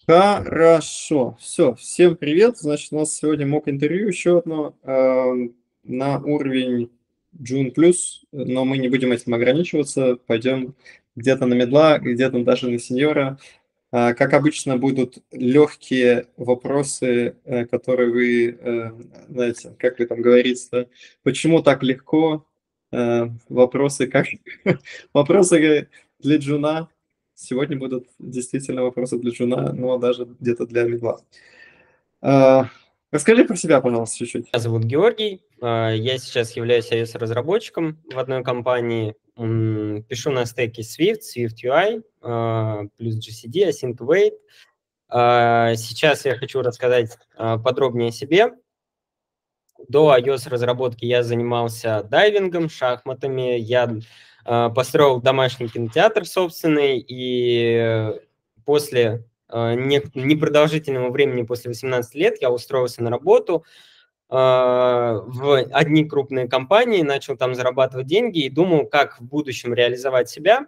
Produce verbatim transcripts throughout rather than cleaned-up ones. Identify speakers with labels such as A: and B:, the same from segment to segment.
A: Хорошо. Все, всем привет. Значит, у нас сегодня мок-интервью еще одно, ам, на уровень Джун плюс, но мы не будем этим ограничиваться. Пойдем где-то на медла, где-то даже на сеньора. А, как обычно, будут легкие вопросы, э, которые вы, э, знаете, как вы там говорится, почему так легко? Э, вопросы как вопросы для джуна. Сегодня будут действительно вопросы для джуна, но даже где-то для медла. А, расскажи про себя, пожалуйста, чуть-чуть.
B: Меня зовут Георгий, а, я сейчас являюсь iOS-разработчиком в одной компании, М, пишу на стеке Swift, SwiftUI, а, плюс джи си ди, Async Await. А, Сейчас я хочу рассказать а, подробнее о себе. До iOS-разработки я занимался дайвингом, шахматами, я а, построил домашний кинотеатр собственный, и после а, не- непродолжительного времени, после восемнадцати лет, я устроился на работу в одни крупные компании, начал там зарабатывать деньги и думал, как в будущем реализовать себя.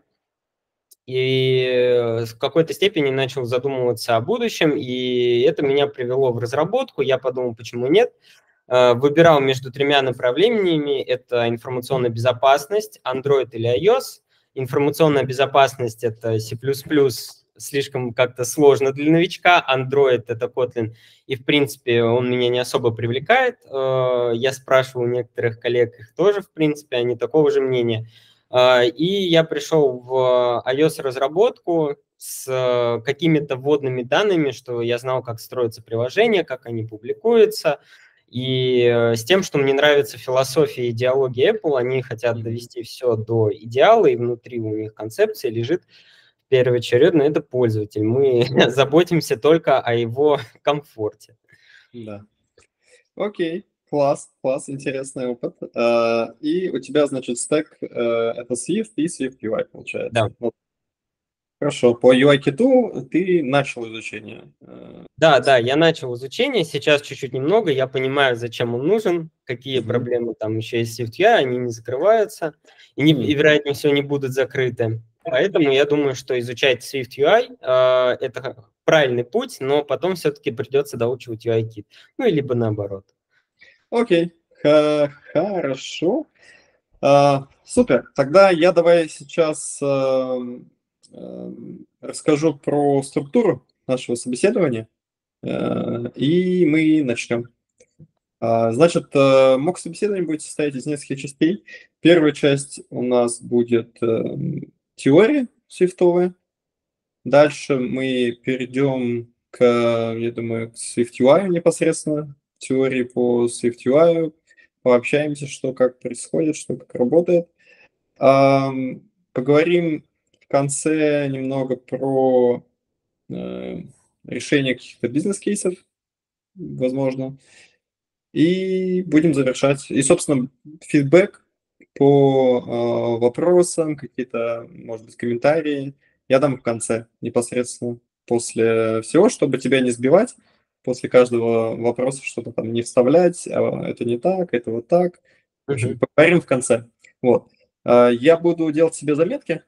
B: И в какой-то степени начал задумываться о будущем, и это меня привело в разработку. Я подумал, почему нет. Э, Выбирал между тремя направлениями. Это информационная безопасность, Android или iOS. Информационная безопасность – это C++, слишком как-то сложно для новичка. Android – это Kotlin, и, в принципе, он меня не особо привлекает. Э, Я спрашивал у некоторых коллег, их тоже, в принципе, они такого же мнения. Э, И я пришел в iOS-разработку с какими-то вводными данными, что я знал, как строятся приложения, как они публикуются, и э, с тем, что мне нравится философия и идеология Apple, они хотят довести все до идеала, и внутри у них концепция лежит первоочередно это пользователь. Мы заботимся только о его комфорте.
A: Да. Окей, класс, класс, интересный опыт. А, и у тебя, значит, стек, э, это Swift и SwiftUI,
B: Да.
A: получается. Ну, хорошо, по ю ай-киту ты начал изучение. э,
B: Да, да, я начал изучение, сейчас чуть-чуть немного, я понимаю, зачем он нужен, какие
A: Мгм.
B: проблемы там еще есть с SwiftUI, они не закрываются, и, не, и
A: М.
B: вероятнее всего не будут закрыты. Поэтому я думаю, что изучать SwiftUI э, это правильный путь, но потом все-таки придется доучивать ю ай-кит, ну, и либо наоборот.
A: Окей, ха- хорошо. А, супер. Тогда я давай сейчас эм, эм, расскажу про структуру нашего собеседования, э, и мы начнем. А, значит, э, мок собеседование будет состоять из нескольких частей. Первая часть у нас будет эм, теория свифтовая. Дальше мы перейдем к, я думаю, к SwiftUI непосредственно, теории по SwiftUI, пообщаемся, что как происходит, что как работает. Ам, поговорим в конце немного про э, решение каких-то бизнес-кейсов, возможно, и будем завершать. И, собственно, фидбэк по э, вопросам, какие-то, может быть, комментарии я дам в конце непосредственно после всего, чтобы тебя не сбивать, после каждого вопроса что-то там не вставлять, а это не так, это вот так. В общем,
B: Мгм.
A: поговорим в конце. Вот. А, Я буду делать себе заметки,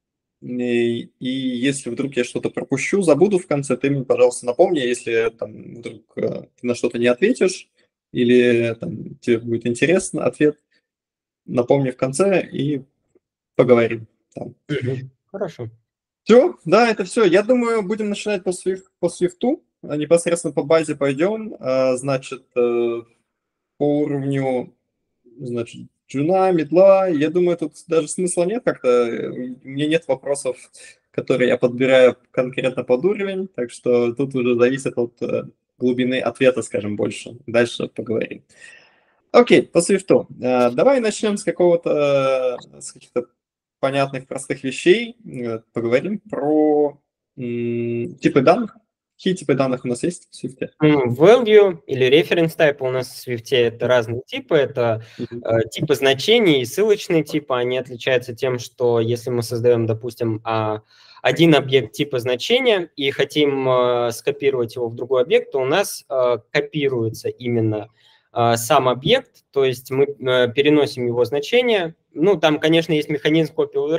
A: и, и если вдруг я что-то пропущу, забуду в конце, ты мне, пожалуйста, напомни, если там вдруг э, ты на что-то не ответишь, или там, тебе будет интересно ответ, напомни в конце и поговорим. Там.
B: Мгм. Хорошо.
A: Все, да, это все. Я думаю, будем начинать по, Swift, по свифту, а непосредственно по базе пойдем. А, значит, э, по уровню, значит, джуна, медла, я думаю, тут даже смысла нет как-то. э, У меня нет вопросов, которые я подбираю конкретно под уровень, так что тут уже зависит от э, глубины ответа, скажем, больше. Дальше поговорим. Окей, по свифту. Э, Давай начнем с какого-то, э, с каких-то понятных, простых вещей. Э, Поговорим про м, типы данных. Какие типы данных у нас есть в свифте?
B: М, Value или reference type у нас в Swift это разные типы. Это
A: Мгм.
B: э, типы значений и ссылочные типы. Они отличаются тем, что если мы создаем, допустим, а, один объект типа значения и хотим э, скопировать его в другой объект, то у нас э, копируется именно э, сам объект, то есть мы э, переносим его значение. Ну, там, конечно, есть механизм copy-override,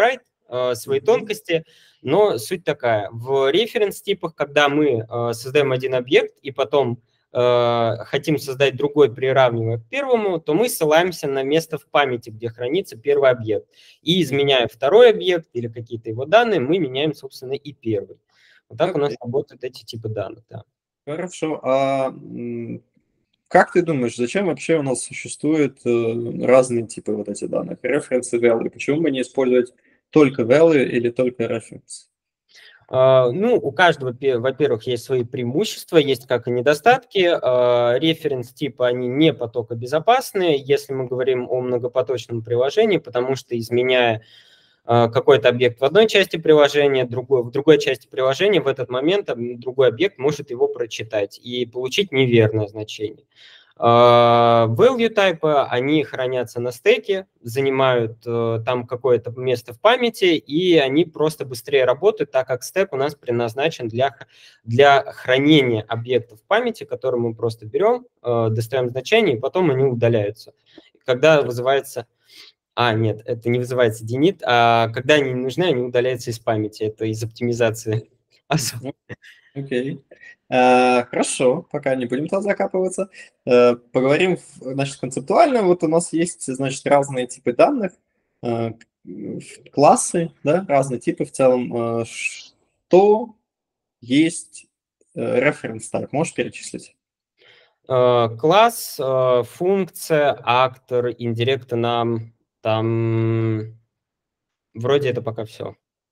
B: э, свои тонкости, но суть такая. В референс-типах, когда мы э, создаем один объект и потом э, хотим создать другой, приравнивая к первому, то мы ссылаемся на место в памяти, где хранится первый объект. И изменяя второй объект или какие-то его данные, мы меняем, собственно, и первый. Вот так у нас
A: Окей.
B: работают эти типы данных, да.
A: Хорошо. А м, как ты думаешь, зачем вообще у нас существуют э, разные типы вот этих данных? Reference и value. Почему бы не использовать только value или только reference?
B: А, Ну, у каждого, пе- во-первых, есть свои преимущества, есть как и недостатки. А, Референс-типы, они не потокобезопасные, если мы говорим о многопоточном приложении, потому что, изменяя а, какой-то объект в одной части приложения, другой, в другой части приложения, в этот момент об- другой объект может его прочитать и получить неверное значение. А, Value type, они хранятся на стеке, занимают э, там какое-то место в памяти, и они просто быстрее работают, так как стек у нас предназначен для, х- для хранения объектов в памяти, которые мы просто берем, э, достаем значение, и потом они удаляются. Когда вызывается... А, нет, это не вызывается динит, а когда они не нужны, они удаляются из памяти. Это из оптимизации.
A: Мгм. Окей. А, хорошо, пока не будем туда закапываться. Э, Поговорим, в- значит, концептуально. Вот у нас есть, значит, разные типы данных, э, к- в- классы, да, разные типы в целом. Э, Что есть референс type? Можешь перечислить?
B: Э, Класс, э, функция, актор, индирект нам, там вроде это пока все.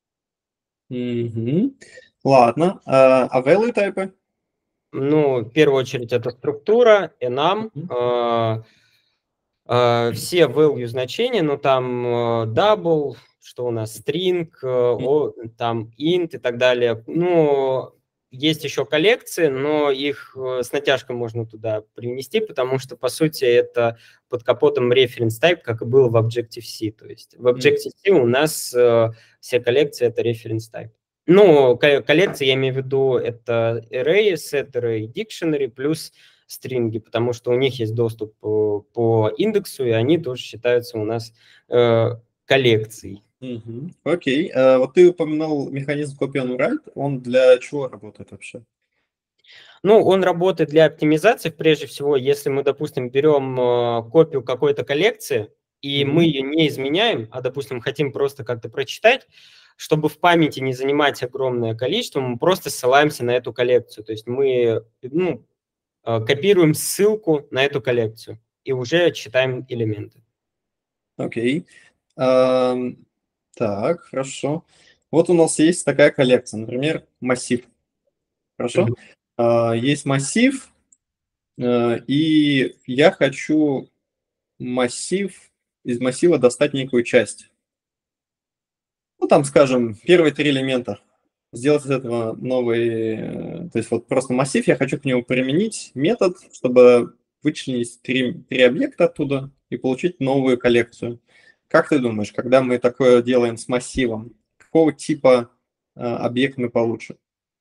A: Мгм. Ладно. А а value type?
B: Ну, в первую очередь это структура, enum,
A: Мгм.
B: э, э, все value значения, ну там э, double, что у нас, string, э, о, там int и так далее. Ну, есть еще коллекции, но их э, с натяжкой можно туда привнести, потому что, по сути, это под капотом reference type, как и было в Objective-C. То есть в
A: М,
B: Objective-C у нас э, все коллекции — это reference type. Ну, ко- коллекции, я имею в виду, это array, setter, dictionary плюс стринги, потому что у них есть доступ по, по индексу, и они тоже считаются у нас э, коллекцией.
A: мгм. Окей. А вот ты упоминал механизм copy on write. Он для чего работает вообще?
B: Ну, он работает для оптимизации, прежде всего, если мы, допустим, берем э, копию какой-то коллекции, и мы
A: Мгм.
B: ее не изменяем, а, допустим, хотим просто как-то прочитать, чтобы в памяти не занимать огромное количество, мы просто ссылаемся на эту коллекцию. То есть мы ну, э, копируем ссылку на эту коллекцию и уже читаем элементы.
A: Окей. Ам, так, хорошо. Вот у нас есть такая коллекция, например, массив. Хорошо?
B: Мгм.
A: А, есть массив, э, и я хочу массив, из массива достать некую часть. Ну, там, скажем, первые три элемента. Сделать из этого новый, э, то есть вот просто массив, я хочу к нему применить метод, чтобы вычленить три, три объекта оттуда и получить новую коллекцию. Как ты думаешь, когда мы такое делаем с массивом, какого типа э, объект мы получим?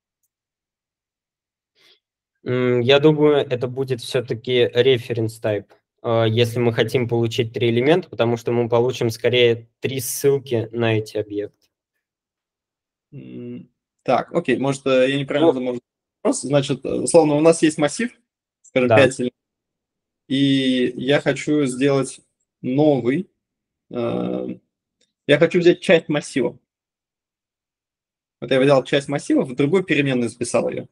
B: М, Я думаю, это будет все-таки reference type, э, если мы хотим получить три элемента, потому что мы получим скорее три ссылки на эти объекты.
A: М, Так, окей, может, э, я неправильно
B: Ну,
A: задал вопрос. Значит, э, условно, у нас есть массив, скажем,
B: да.
A: пять элементов, и я хочу сделать новый. э, Я хочу взять часть массива. Вот я взял часть массива, в другую переменную записал ее.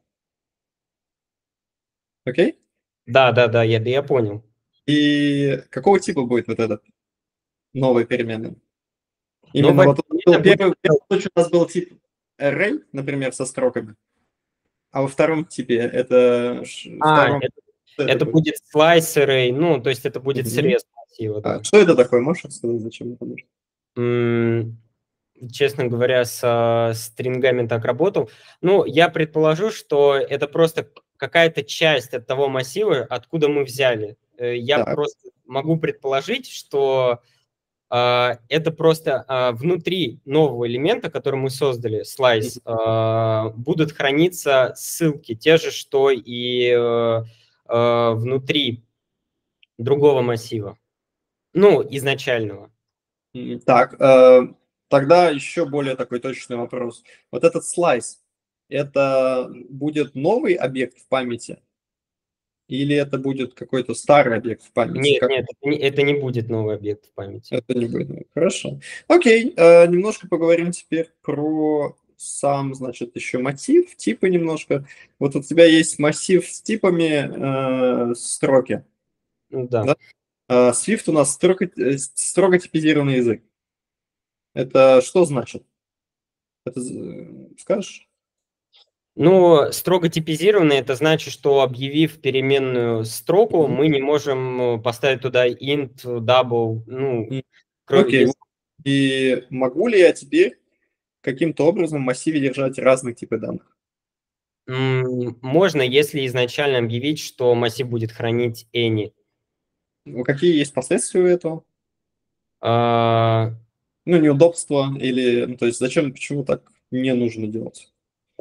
A: Окей?
B: Да, да, да, я, да, я понял.
A: И какого типа будет вот этот новая переменная?
B: Ну,
A: Именно
B: во-
A: вот был
B: это будет...
A: первый, в первом случае у нас был тип array, например, со строками, а во втором типе это ш-
B: А,
A: втором
B: это,
A: что это
B: это
A: будет?
B: будет слайсеры, ну, то есть это будет
A: Мгм.
B: срез массива,
A: А
B: да.
A: что это такое? Можешь рассказать, зачем это нужно?
B: М, Честно говоря, со стрингами так работал. Ну, я предположу, что это просто какая-то часть от того массива, откуда мы взяли. Э, Я
A: Так.
B: просто могу предположить, что а, это просто а, внутри нового элемента, который мы создали,
A: Мгм.
B: слайс, а, будут храниться ссылки, те же, что и э, э, внутри другого массива, ну, изначального.
A: М, Так, э, Тогда еще более такой точный вопрос. Вот этот слайс, это будет новый объект в памяти? Или это будет какой-то старый объект в памяти?
B: Нет,
A: Как
B: нет, это не, это не будет новый объект в памяти.
A: это не будет новый? Хорошо. Окей, э, немножко поговорим теперь про сам, значит, еще мотив, типы немножко. Вот у тебя есть массив с типами э, строки.
B: Да.
A: Да? А Swift у нас строго, э, строго типизированный язык. Это что значит? Это з- скажешь?
B: Ну, строго типизированный, это значит, что объявив переменную строку,
A: Мгм.
B: мы не можем э, поставить туда int, double, ну,
A: М,
B: кро-
A: Окей.
B: если-
A: И могу ли я теперь каким-то образом в массиве держать разные типы данных?
B: м, можно, если изначально объявить, что массив будет хранить any.
A: Ну, какие есть последствия у этого?
B: А,
A: Ну, неудобства или, ну, то есть зачем, почему так не нужно делать?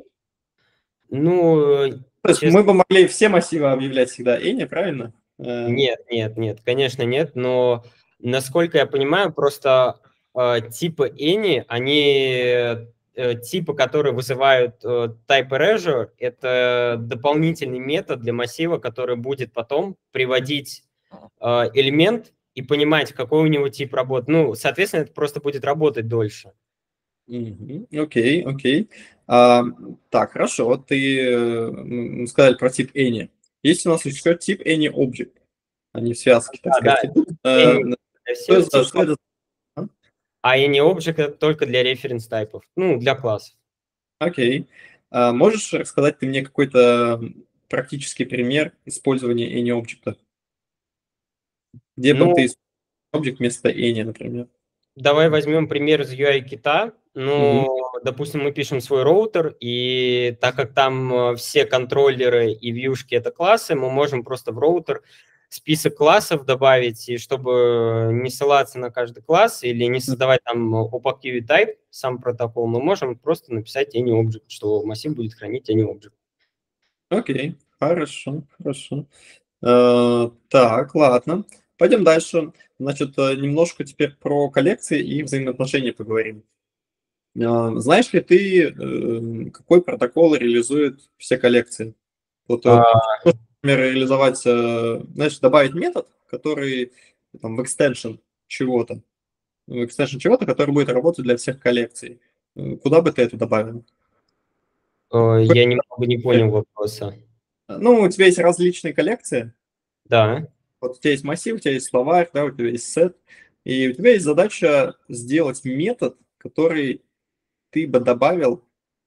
B: ну,
A: То есть
B: честно,
A: мы бы могли все массивы объявлять всегда any, правильно? Э,
B: нет, нет, нет, конечно, нет, но насколько я понимаю, просто э, типы any, они э, типы, которые вызывают э, type erasure, это дополнительный метод для массива, который будет потом приводить э, элемент и понимать, какой у него тип работы. Ну, соответственно, это просто будет работать дольше.
A: мгм. Окей, окей. А, так, хорошо. Вот ты э, м, сказали про тип any. Есть у нас еще тип anyObject. Они в связке, так
B: Да, да,
A: сказать, идут. Э,
B: any для
A: Что
B: всех
A: это, что
B: типов,
A: это? А?
B: а any object это только для референс тайпов, ну, для классов.
A: Окей. А можешь рассказать ты мне какой-то практический пример использования any-объекта? Где бы ты
B: Ну,
A: использовал объект вместо any, например?
B: давай возьмем пример из ю ай-кита.
A: Мгм.
B: Ну, допустим, мы пишем свой роутер, и так как там э, все контроллеры и вьюшки — это классы, мы можем просто в роутер список классов добавить, и чтобы не ссылаться на каждый класс или не создавать там opaque type, сам протокол, мы можем просто написать any-object, что массив будет хранить any-object.
A: Окей, хорошо, хорошо. Э, так, ладно. Пойдем дальше. Значит, э, немножко теперь про коллекции и взаимоотношения поговорим. А, знаешь ли ты, э, какой протокол реализует все коллекции? Вот,
B: А,
A: э, например, реализовать, э, знаешь, добавить метод, который там в extension чего-то, в extension чего-то, который будет работать для всех коллекций. Э, Куда бы ты это добавил?
B: э, я немного не понял вопроса.
A: Ну, у тебя есть различные коллекции.
B: Да.
A: Вот у тебя есть массив, у тебя есть словарь, да, у тебя есть сет, и у тебя есть задача сделать метод, который ты бы добавил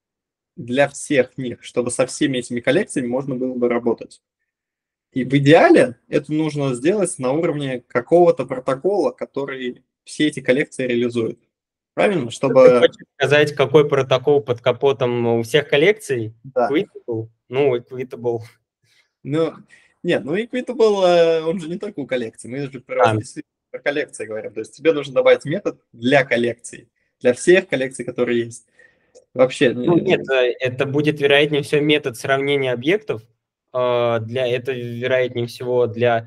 A: для всех них, чтобы со всеми этими коллекциями можно было бы работать. И в идеале это нужно сделать на уровне какого-то протокола, который все эти коллекции реализует. Правильно?
B: Ты
A: Чтобы...
B: хочешь сказать, какой протокол под капотом у всех коллекций?
A: Да.
B: Equitable? Ну, Equitable.
A: Ну, нет, ну Equitable, э, он же не только у коллекций, мы же про
B: А,
A: специфику про коллекции говорим. То есть тебе нужно добавить метод для коллекций, для всех коллекций, которые есть. Вообще,
B: ну, нет,
A: э,
B: э, это будет, вероятнее всего, метод сравнения объектов. А, Для, это, вероятнее всего, для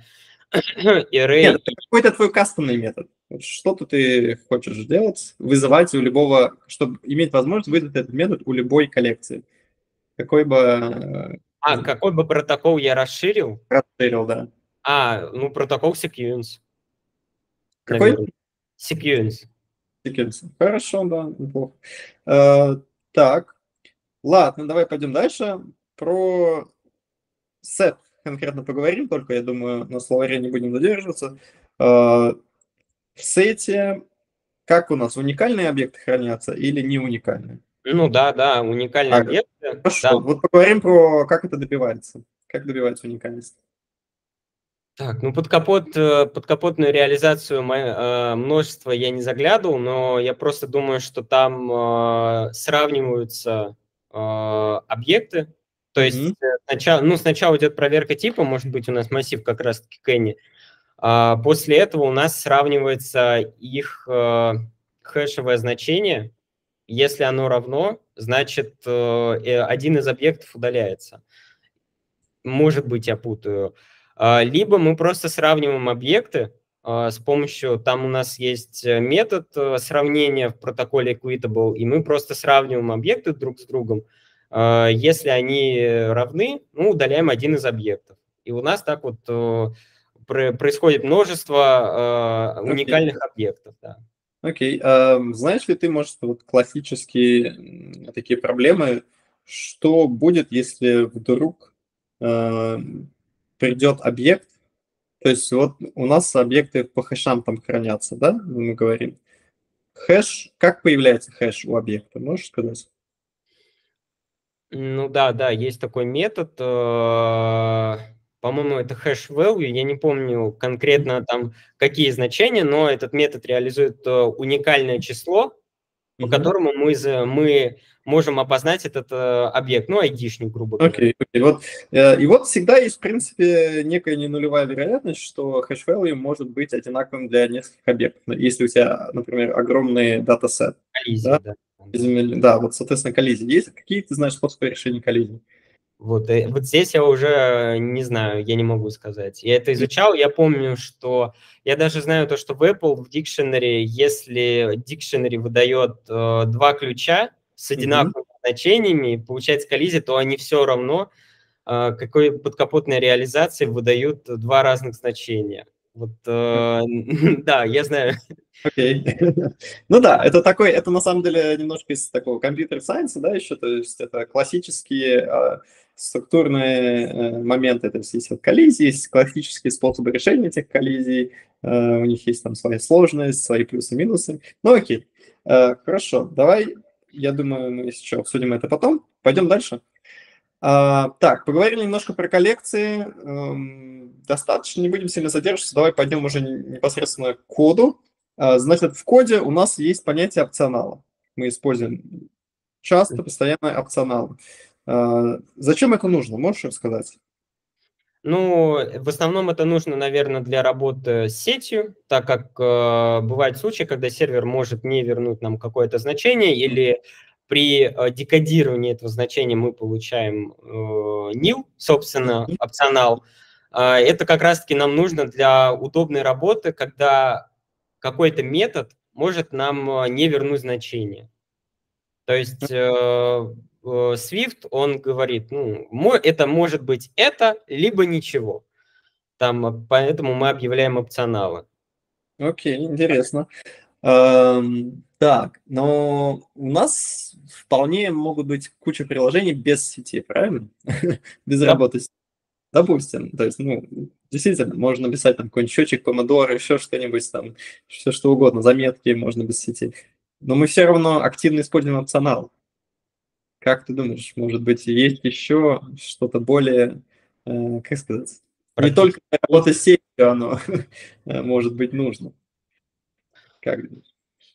B: array.
A: нет, это какой-то твой кастомный метод. Вот что-то ты хочешь сделать, вызывать у любого, чтобы иметь возможность вызвать этот метод у любой коллекции. Какой бы
B: А,
A: э,
B: какой бы протокол я расширил?
A: расширил, да.
B: А, ну, протокол sequence,
A: Какой?
B: наверное. Sequence.
A: Секвенс. Хорошо, да, неплохо. Э, так, ладно, давай пойдем дальше. Про сет конкретно поговорим, только, я думаю, на словаре не будем задерживаться. Э, в сете как у нас, уникальные объекты хранятся или не уникальные?
B: Ну, да, да, уникальные
A: А,
B: объекты. Да.
A: хорошо, вот поговорим про как это добивается. Как добивается уникальность.
B: Так, ну под капот, э, под капотную реализацию мо- э, множества я не заглядывал, но я просто думаю, что там э, сравниваются э, объекты. То есть
A: Мгм.
B: э, сначала, ну, сначала идет проверка типа, может быть, у нас массив как раз-таки Кенни. А после этого у нас сравнивается их э, хэшевое значение. Если оно равно, значит, э, э, один из объектов удаляется. Может быть, я путаю. А, Либо мы просто сравниваем объекты, э, с помощью, там у нас есть метод э, сравнения в протоколе Equitable, и мы просто сравниваем объекты друг с другом. Э, если они равны, мы удаляем один из объектов. И у нас так вот э, про- происходит множество э,
A: Окей.
B: уникальных объектов. Да.
A: Окей. А, знаешь ли ты, может, вот классические м, такие проблемы, что будет, если вдруг э, придет объект, то есть вот у нас объекты по хэшам там хранятся, да, мы говорим. Хэш, как появляется хэш у объекта, можешь сказать?
B: Ну да, да, есть такой метод, э, по-моему, это hash value, я не помню конкретно там какие значения, но этот метод реализует э, уникальное число, по
A: Мгм.
B: которому мы, за- мы можем опознать этот э, объект, ну, айдишник, грубо говоря.
A: Окей, окей. Вот, э, и вот всегда есть, в принципе, некая ненулевая вероятность, что хэш-value может быть одинаковым для нескольких объектов. Но если у тебя, например, огромный датасет, да,
B: Коллизия, да. Да.
A: измер- да, вот, соответственно, коллизии. Есть какие ты знаешь способы решения коллизий?
B: Вот, э, вот здесь я уже не знаю, я не могу сказать. Я это изучал, я помню, что... Я даже знаю то, что в Apple в Dictionary, если Dictionary выдает э, два ключа с
A: Мгм.
B: одинаковыми значениями, и получается коллизия, то они все равно э, какой подкапотной реализации выдают два разных значения. Вот, э, да, я знаю.
A: Окей. Ну да, это такой, это на самом деле немножко из такого компьютер-сайенса, да, еще, то есть это классические а, структурные э, моменты, то есть есть вот коллизии, есть классические способы решения этих коллизий, э, у них есть там своя сложность, свои плюсы-минусы. Ну окей, Э, хорошо, давай, я думаю, мы еще обсудим это потом. Пойдем дальше. А, так, поговорили немножко про коллекции. эм, достаточно, не будем сильно задерживаться. Давай пойдем уже непосредственно к коду. А, значит, в коде у нас есть понятие опционала. Мы используем часто, постоянно опционал. А, зачем это нужно? Можешь рассказать?
B: Ну, в основном это нужно, наверное, для работы с сетью, так как э, бывают случаи, когда сервер может не вернуть нам какое-то значение, или при э, декодировании этого значения мы получаем э, nil, собственно,
A: Мгм.
B: опционал. А, это как раз-таки нам нужно для удобной работы, когда какой-то метод может нам э, не вернуть значение. То есть э, э, Swift, он говорит, ну, мо- это может быть это, либо ничего. Там, э, поэтому мы объявляем опционалы.
A: Окей, интересно. Ам, так, но у нас вполне могут быть куча приложений без сети, правильно? Без
B: Да.
A: работы. Допустим, то есть, ну, действительно, можно написать там какой-нибудь счетчик помодоро, еще что-нибудь там, все что угодно, заметки можно без сети. Но мы все равно активно используем опционал. Как ты думаешь, может быть, есть еще что-то более, э, как сказать, не только для работы с сетью оно э, может быть нужно? Как думаешь?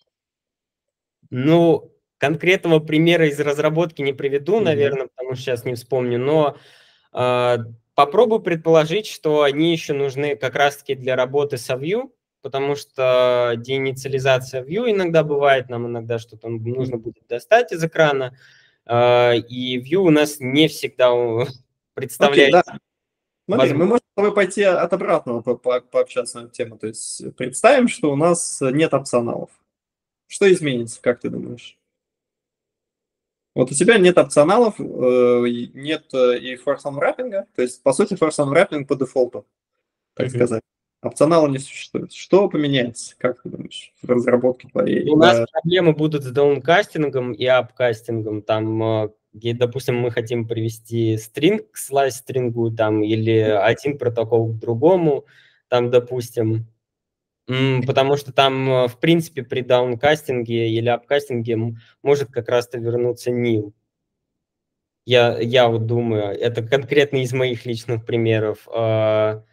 B: Ну, конкретного примера из разработки не приведу,
A: Мгм.
B: наверное, потому что сейчас не вспомню, но э, попробую предположить, что они еще нужны как раз-таки для работы со Vue, потому что деинициализация Vue иногда бывает, нам иногда что-то нужно будет достать из экрана, э, и Vue у нас не всегда э,
A: Окей,
B: представляет
A: да. Смотри, мы
B: возможность.
A: можем с тобой пойти от обратного по- по- пообщаться на эту тему. То есть представим, что у нас нет опционалов. Что изменится, как ты думаешь? Вот у тебя нет опционалов, э, и нет э, и force unwrapping, то есть, по сути, force unwrapping по дефолту, так сказать. Опционала не существует. Что поменяется, как ты думаешь, в разработке твоей?
B: У нас
A: В...
B: проблемы будут с даункастингом и апкастингом. Там, э, где, допустим, мы хотим привести стринг к слайс-стрингу, там, или один протокол к другому, там, допустим. М, Потому что там, э, в принципе, при даункастинге или апкастинге м- может как раз-то вернуться nil. Я, я вот думаю, это конкретно из моих личных примеров. А,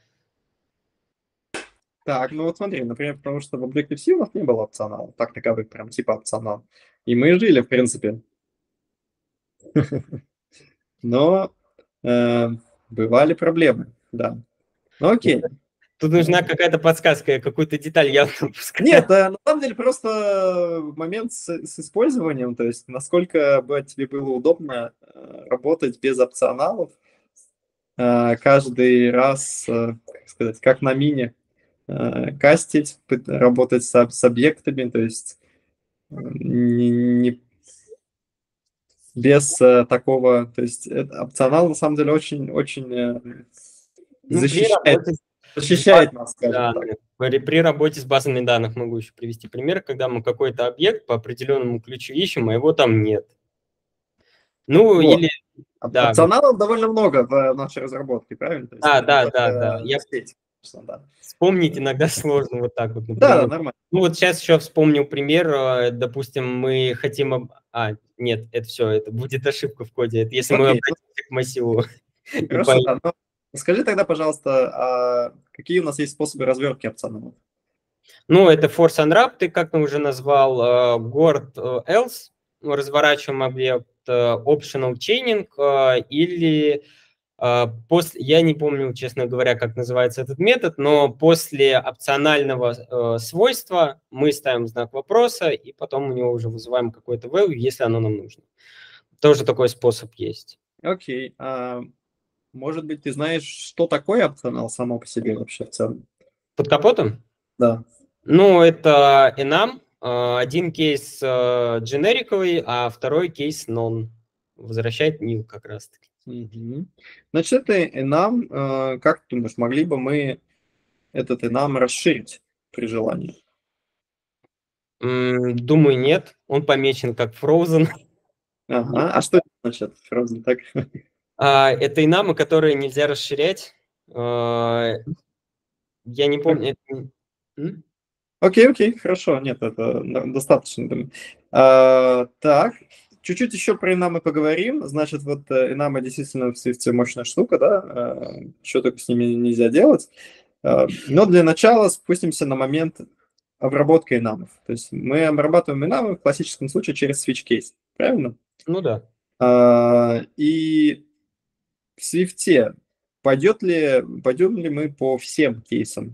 A: Так, ну вот смотри, например, потому что в Objective-C у нас не было опционала, так таковых, прям типа опционал. И мы жили, в принципе. Но э, бывали проблемы, да. Ну окей.
B: Тут
A: Э,
B: нужна какая-то подсказка, я какую-то деталь явно упускаю.
A: Нет, э, на самом деле просто момент с, с использованием, то есть насколько бы тебе было удобно э, работать без опционалов э, каждый раз, э, как сказать, как на мине. э, кастить, пыт- работать с, об- с объектами, то есть э, не, не- без э, такого, то есть это, опционал на самом деле очень, очень э,
B: Ну, при
A: защищает,
B: работе с
A: защищает
B: базами
A: нас, скажем так.
B: данных, при, при работе с базами данных могу еще привести пример, когда мы какой-то объект по определенному ключу ищем, а его там нет. Ну,
A: Вот.
B: или,
A: Оп-
B: да, вот,
A: Опционалов довольно много в нашей разработке, правильно? То есть
B: да,
A: это не
B: да, да,
A: только
B: да. Я
A: сеть, конечно, да.
B: вспомнить иногда сложно вот так вот,
A: Да, да,
B: например.
A: нормально.
B: Ну, вот сейчас еще вспомнил пример, э, допустим, мы хотим... об- А, нет, это все, это будет ошибка в коде. Это если мы
A: Окей, ну,
B: обратимся к массиву и
A: хорошо,
B: поймем.
A: да. Но скажи тогда, пожалуйста, а какие у нас есть способы развертки опционалов?
B: Ну, это force unwrap, ты как то уже назвал, э, guard э, else, мы разворачиваем объект, э, optional chaining, э, или э, после, я не помню, честно говоря, как называется этот метод, но после опционального э, свойства мы ставим знак вопроса, и потом у него уже вызываем какой-то value, если оно нам нужно. Тоже такой способ есть.
A: Окей, а может быть, ты знаешь, что такое опционал само по себе вообще в целом?
B: Под капотом?
A: Да.
B: Ну, это enum, э, один кейс э, дженериковый, а второй кейс non. Возвращает nil как раз-таки.
A: Мгм. Значит, это enum, э, как ты думаешь, могли бы мы этот enum расширить при желании?
B: М, Думаю, нет. Он помечен как frozen.
A: Ага, а что это значит, Frozen так?
B: А, это инамы, которые нельзя расширять. А, Я не помню. это- М?
A: Окей, окей, хорошо, нет, это на- достаточно, думаю. А, так, чуть-чуть еще про инамы поговорим. Значит, вот э, инамы действительно в Swift мощная штука, да, а, что только с ними нельзя делать. А, но для начала спустимся на момент обработки инамов. То есть мы обрабатываем инамы в классическом случае через switch case, правильно?
B: Ну да.
A: А, и в Swift пойдет ли, пойдем ли мы по всем кейсам?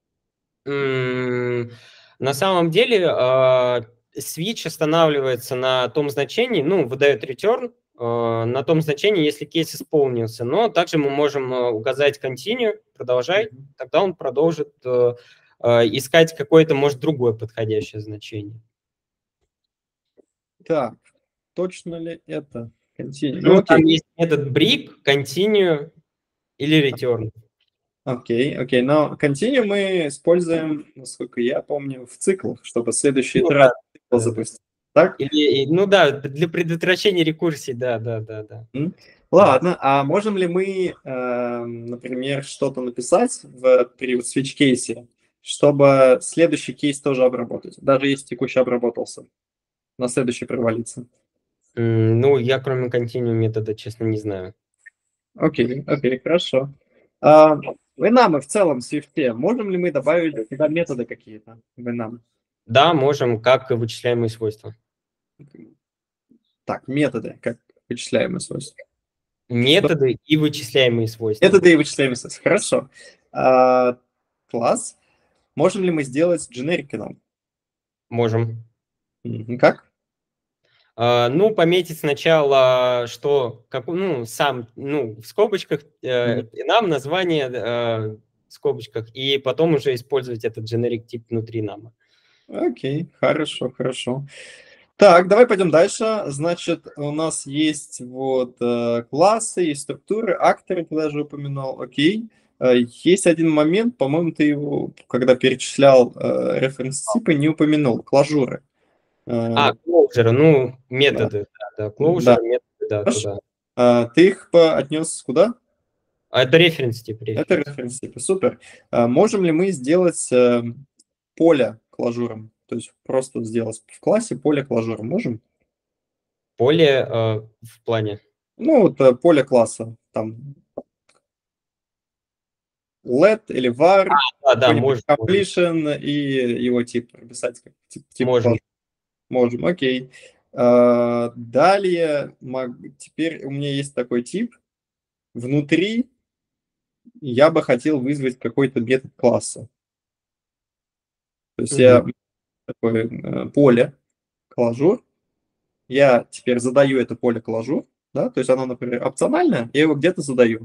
B: М, На самом деле, а, switch останавливается на том значении, ну, выдает return, а, на том значении, если кейс исполнился. Но также мы можем а, указать continue, продолжай,
A: Мгм.
B: тогда он продолжит э, а, искать какое-то, может, другое подходящее значение.
A: Так, точно ли это? Continue. Ну,
B: Ну, там
A: окей.
B: есть метод break, continue или return.
A: Окей, окей. Но continue мы используем, насколько я помню, в циклах, чтобы следующий
B: Ну да,
A: итерацию цикла
B: да, да.
A: запустить. Так?
B: Или, ну да, для предотвращения рекурсий, да, да, да, да.
A: М?
B: Да.
A: Ладно, а можем ли мы, эм, например, что-то написать в, при вот switch кейсе, чтобы следующий кейс тоже обработать, даже если текущий обработался, на следующий провалиться?
B: М, Ну, я кроме continue метода, честно, не знаю.
A: Окей, окей, хорошо. А, в enum в целом в Swift можем ли мы добавить сюда методы какие-то в enum?
B: Да, можем, как и вычисляемые свойства.
A: Так, методы, как вычисляемые свойства. Что?
B: Методы и вычисляемые свойства.
A: Методы и вычисляемые свойства. Хорошо. А, класс. Можем ли мы сделать generic enum?
B: Можем.
A: Мгм, как?
B: А, Ну, пометить сначала, что, как, ну, сам, ну, в скобочках, э,
A: Мгм.
B: и нам название э, в скобочках, и потом уже использовать этот generic тип внутри нама.
A: Окей, хорошо, хорошо. Так, давай пойдем дальше. Значит, у нас есть вот э, классы, есть структуры, акторы, ты даже упоминал. Окей. Э, Есть один момент, по-моему, ты его, когда перечислял э, референс-типы, не упомянул. Клажуры. Э,
B: А, closure, ну,
A: Да,
B: методы, да, да,
A: да.
B: closure, методы, да,
A: Хорошо.
B: туда.
A: А, ты их по- отнес куда?
B: А это референс тип,
A: Это
B: референс.
A: референс-типы. Супер. А, можем ли мы сделать э, поле клажуром? То есть просто сделать в классе поле клажуром. Можем?
B: Поле э, в плане.
A: Ну, вот э, поле класса. Там let или var,
B: Да, да,
A: какой-нибудь
B: можем, можем,
A: completion и его тип прописать как тип, тип
B: можем.
A: класса. Можем, окей. А, далее, мог- теперь у меня есть такой тип. Внутри я бы хотел вызвать какой-то метод класса. То есть
B: Мгм.
A: я такое э, поле клажур, я теперь задаю это поле клажур, да, то есть оно, например, опциональное, я его где-то задаю.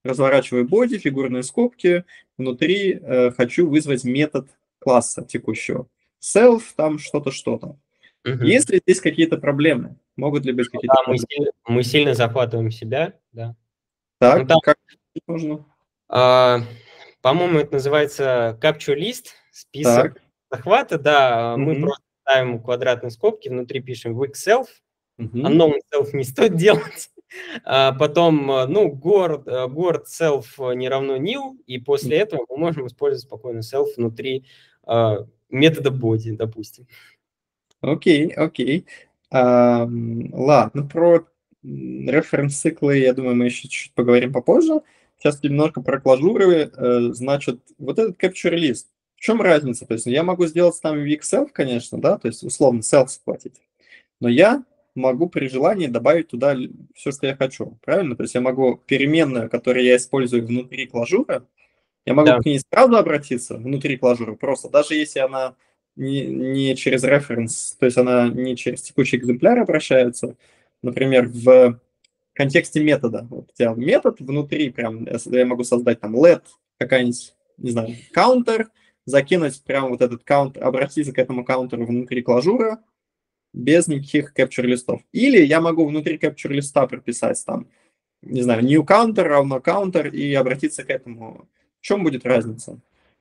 A: разворачиваю body, фигурные скобки, внутри э, хочу вызвать метод класса текущего. Self, там что-то, что-то.
B: Мгм.
A: Есть ли здесь какие-то проблемы? Могут ли быть
B: Ну
A: какие-то
B: да, мы
A: проблемы?
B: сильно, мы сильно захватываем себя, да. Ну
A: Так,
B: там,
A: как можно?
B: а, по-моему, это называется capture list, список
A: Так.
B: захвата, да. Мы
A: Мгм.
B: просто ставим квадратные скобки, внутри пишем weak self,
A: Мгм.
B: unknown self не стоит делать. А потом, э, ну, город, э, город self не равно nil, и после этого мы можем использовать спокойно self внутри э, метода body, допустим.
A: Окей, окей. Ам, ладно, про м, референс-циклы, я думаю, мы еще чуть-чуть поговорим попозже. Сейчас немножко про клажуры. Э, Значит, вот этот capture list, в чем разница? То есть я могу сделать там weak self, конечно, да, то есть условно self схватить, но я могу при желании добавить туда все, что я хочу, правильно? То есть я могу переменную, которую я использую внутри клажура, я могу
B: Да.
A: к ней сразу обратиться внутри клажура, просто даже если она не, не через референс, то есть она не через текущий экземпляр обращается, например, в контексте метода. Вот у тебя метод внутри, прям я могу создать там let какая-нибудь, не знаю, counter, закинуть прям вот этот counter, обратиться к этому каунтеру внутри клажура без никаких capture листов. Или я могу внутри capture листа прописать там, не знаю, new counter равно counter и обратиться к этому. В чем будет разница?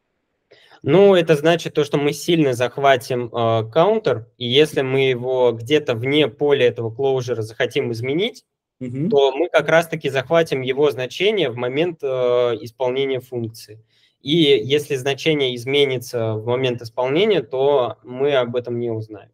B: Ну, это значит то, что мы сильно захватим э, каунтер, и если мы его где-то вне поля этого closure захотим изменить,
A: Мгм.
B: то мы как раз-таки захватим его значение в момент э, исполнения функции. И если значение изменится в момент исполнения, то мы об этом не узнаем.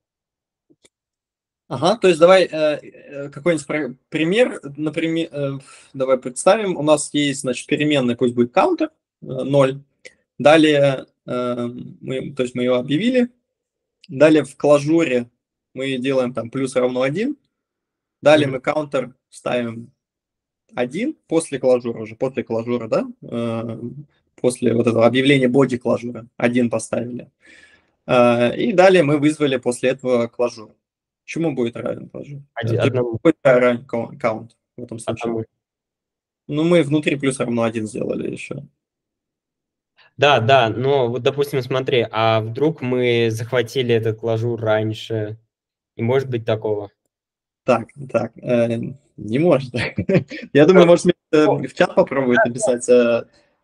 A: Ага, то есть давай э, э, какой-нибудь про- пример, например, э, давай представим, у нас есть, значит, переменная, пусть будет counter, э, ноль, далее, э, мы, то есть мы его объявили, далее в клажуре мы делаем там плюс равно один, далее
B: Мгм.
A: мы counter ставим один после клажура уже, после клажура, да, э, после вот этого объявления body клажура, один поставили. Э, И далее мы вызвали после этого клажур. Чему будет равен клажур? Э,
B: Оди-
A: То есть
B: Одному,
A: будет равен count в этом случае.
B: одному.
A: Ну, мы внутри плюс равно один сделали еще.
B: Да, да, но вот, допустим, смотри, а вдруг мы захватили этот клажур раньше, и может быть такого?
A: Так, так, э, не может. Я думаю,
B: Ну,
A: может, мне, э, в чат попробовать написать, э,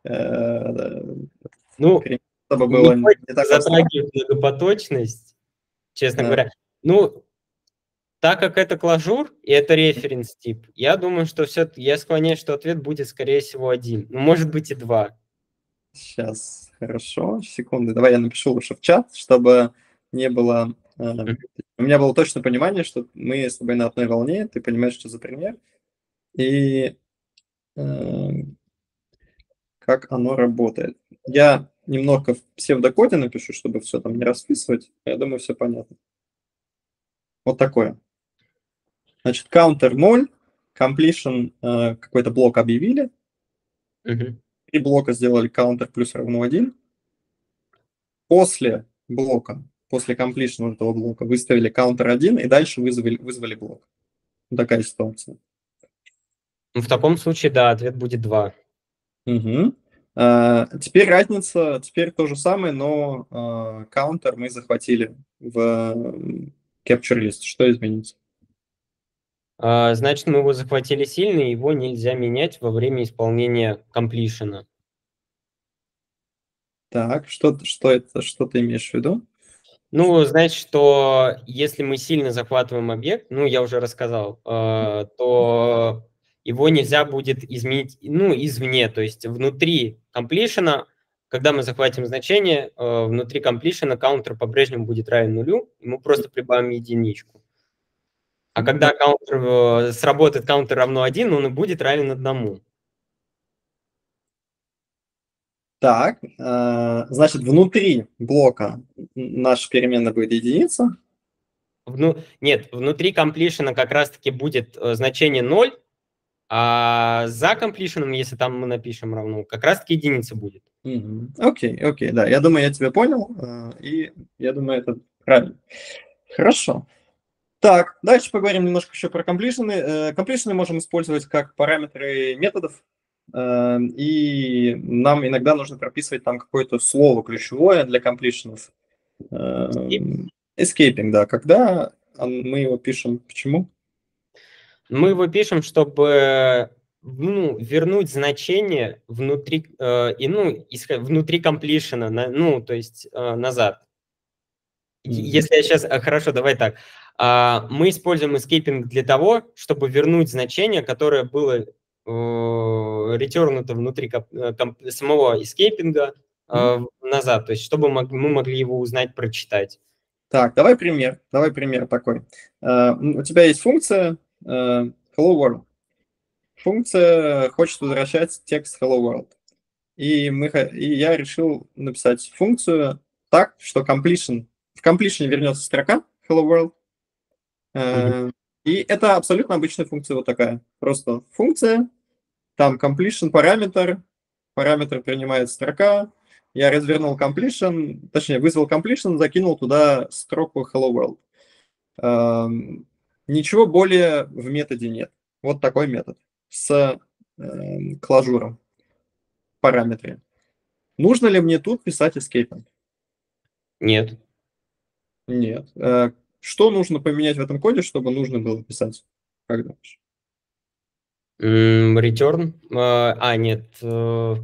A: э,
B: ну,
A: пример, чтобы
B: не
A: было не
B: хочется
A: так абстрактно.
B: затрагивать многопоточность, честно
A: Э,
B: говоря. Ну, так как это клажур и это референс тип, я думаю, что все, я склоняюсь, что ответ будет, скорее всего, один. Ну, может быть, и два.
A: Сейчас, хорошо, секунды. Давай я напишу лучше в чат, чтобы не было... э,
B: Мгм.
A: У меня было точное понимание, что мы с тобой на одной волне, ты понимаешь, что за пример, и э, как оно работает. Я немного в псевдокоде напишу, чтобы все там не расписывать. Я думаю, все понятно. Вот такое. Значит, counter ноль, completion э, какой-то блок объявили,
B: Мгм.
A: три блока сделали counter плюс равно один. После блока, после completion этого блока выставили counter один и дальше вызвали, вызвали блок. Вот такая ситуация.
B: Ну, в таком случае, да, ответ будет два.
A: Угу. А, теперь разница, теперь то же самое, но а, counter мы захватили в м, capture list. Что изменится?
B: А, значит, мы его захватили сильно, и его нельзя менять во время исполнения completion.
A: Так, что, что это, что ты имеешь в виду?
B: Ну, значит, что если мы сильно захватываем объект, ну, я уже рассказал, э, то его нельзя будет изменить, ну, извне, то есть внутри completion, когда мы захватим значение, э, внутри completion каунтер по-прежнему будет равен нулю, и мы просто прибавим единичку. А когда каунтер, э, сработает каунтер равно один, он и будет равен одному.
A: Так, а, значит, внутри блока наша переменная будет единица.
B: Вну- Нет, внутри completion как раз-таки будет э, значение ноль, а за completion, если там мы напишем равно, как раз-таки единица будет.
A: Мгм. Окей, окей, да, я думаю, я тебя понял, а, и я думаю, это правильно. Хорошо. Так, дальше поговорим немножко еще про комплишены. Комплишены можем использовать как параметры методов. э, и нам иногда нужно прописывать там какое-то слово ключевое для completion'ов. Эм, escaping, да. Когда мы его пишем? Почему?
B: Мы его пишем, чтобы ну, вернуть значение внутри, э, и, ну, исход- внутри completion, на, ну, то есть э, назад.
A: Мгм.
B: Если я сейчас... Хорошо, давай так. А, Мы используем escaping для того, чтобы вернуть значение, которое было ретернуто внутри коп- э, комп- самого escaping
A: Мгм.
B: э, назад, то есть чтобы мог- мы могли его узнать, прочитать.
A: Так, давай пример. Давай пример такой. Э, м, У тебя есть функция э, hello world. Функция хочет возвращать текст hello world. И, мы, хо- и я решил написать функцию так, что completion, в completion вернется строка hello world.
B: Мгм.
A: Э, И это абсолютно обычная функция вот такая. Просто функция, там completion параметр, параметр принимает строка, я развернул completion, точнее вызвал completion, закинул туда строку hello world. Эм, Ничего более в методе нет. Вот такой метод с эм, клажуром в параметре. Нужно ли мне тут писать escaping?
B: Нет.
A: Нет. Э, Что нужно поменять в этом коде, чтобы нужно было писать? Как думаешь?
B: М, Return. э, А, нет. э,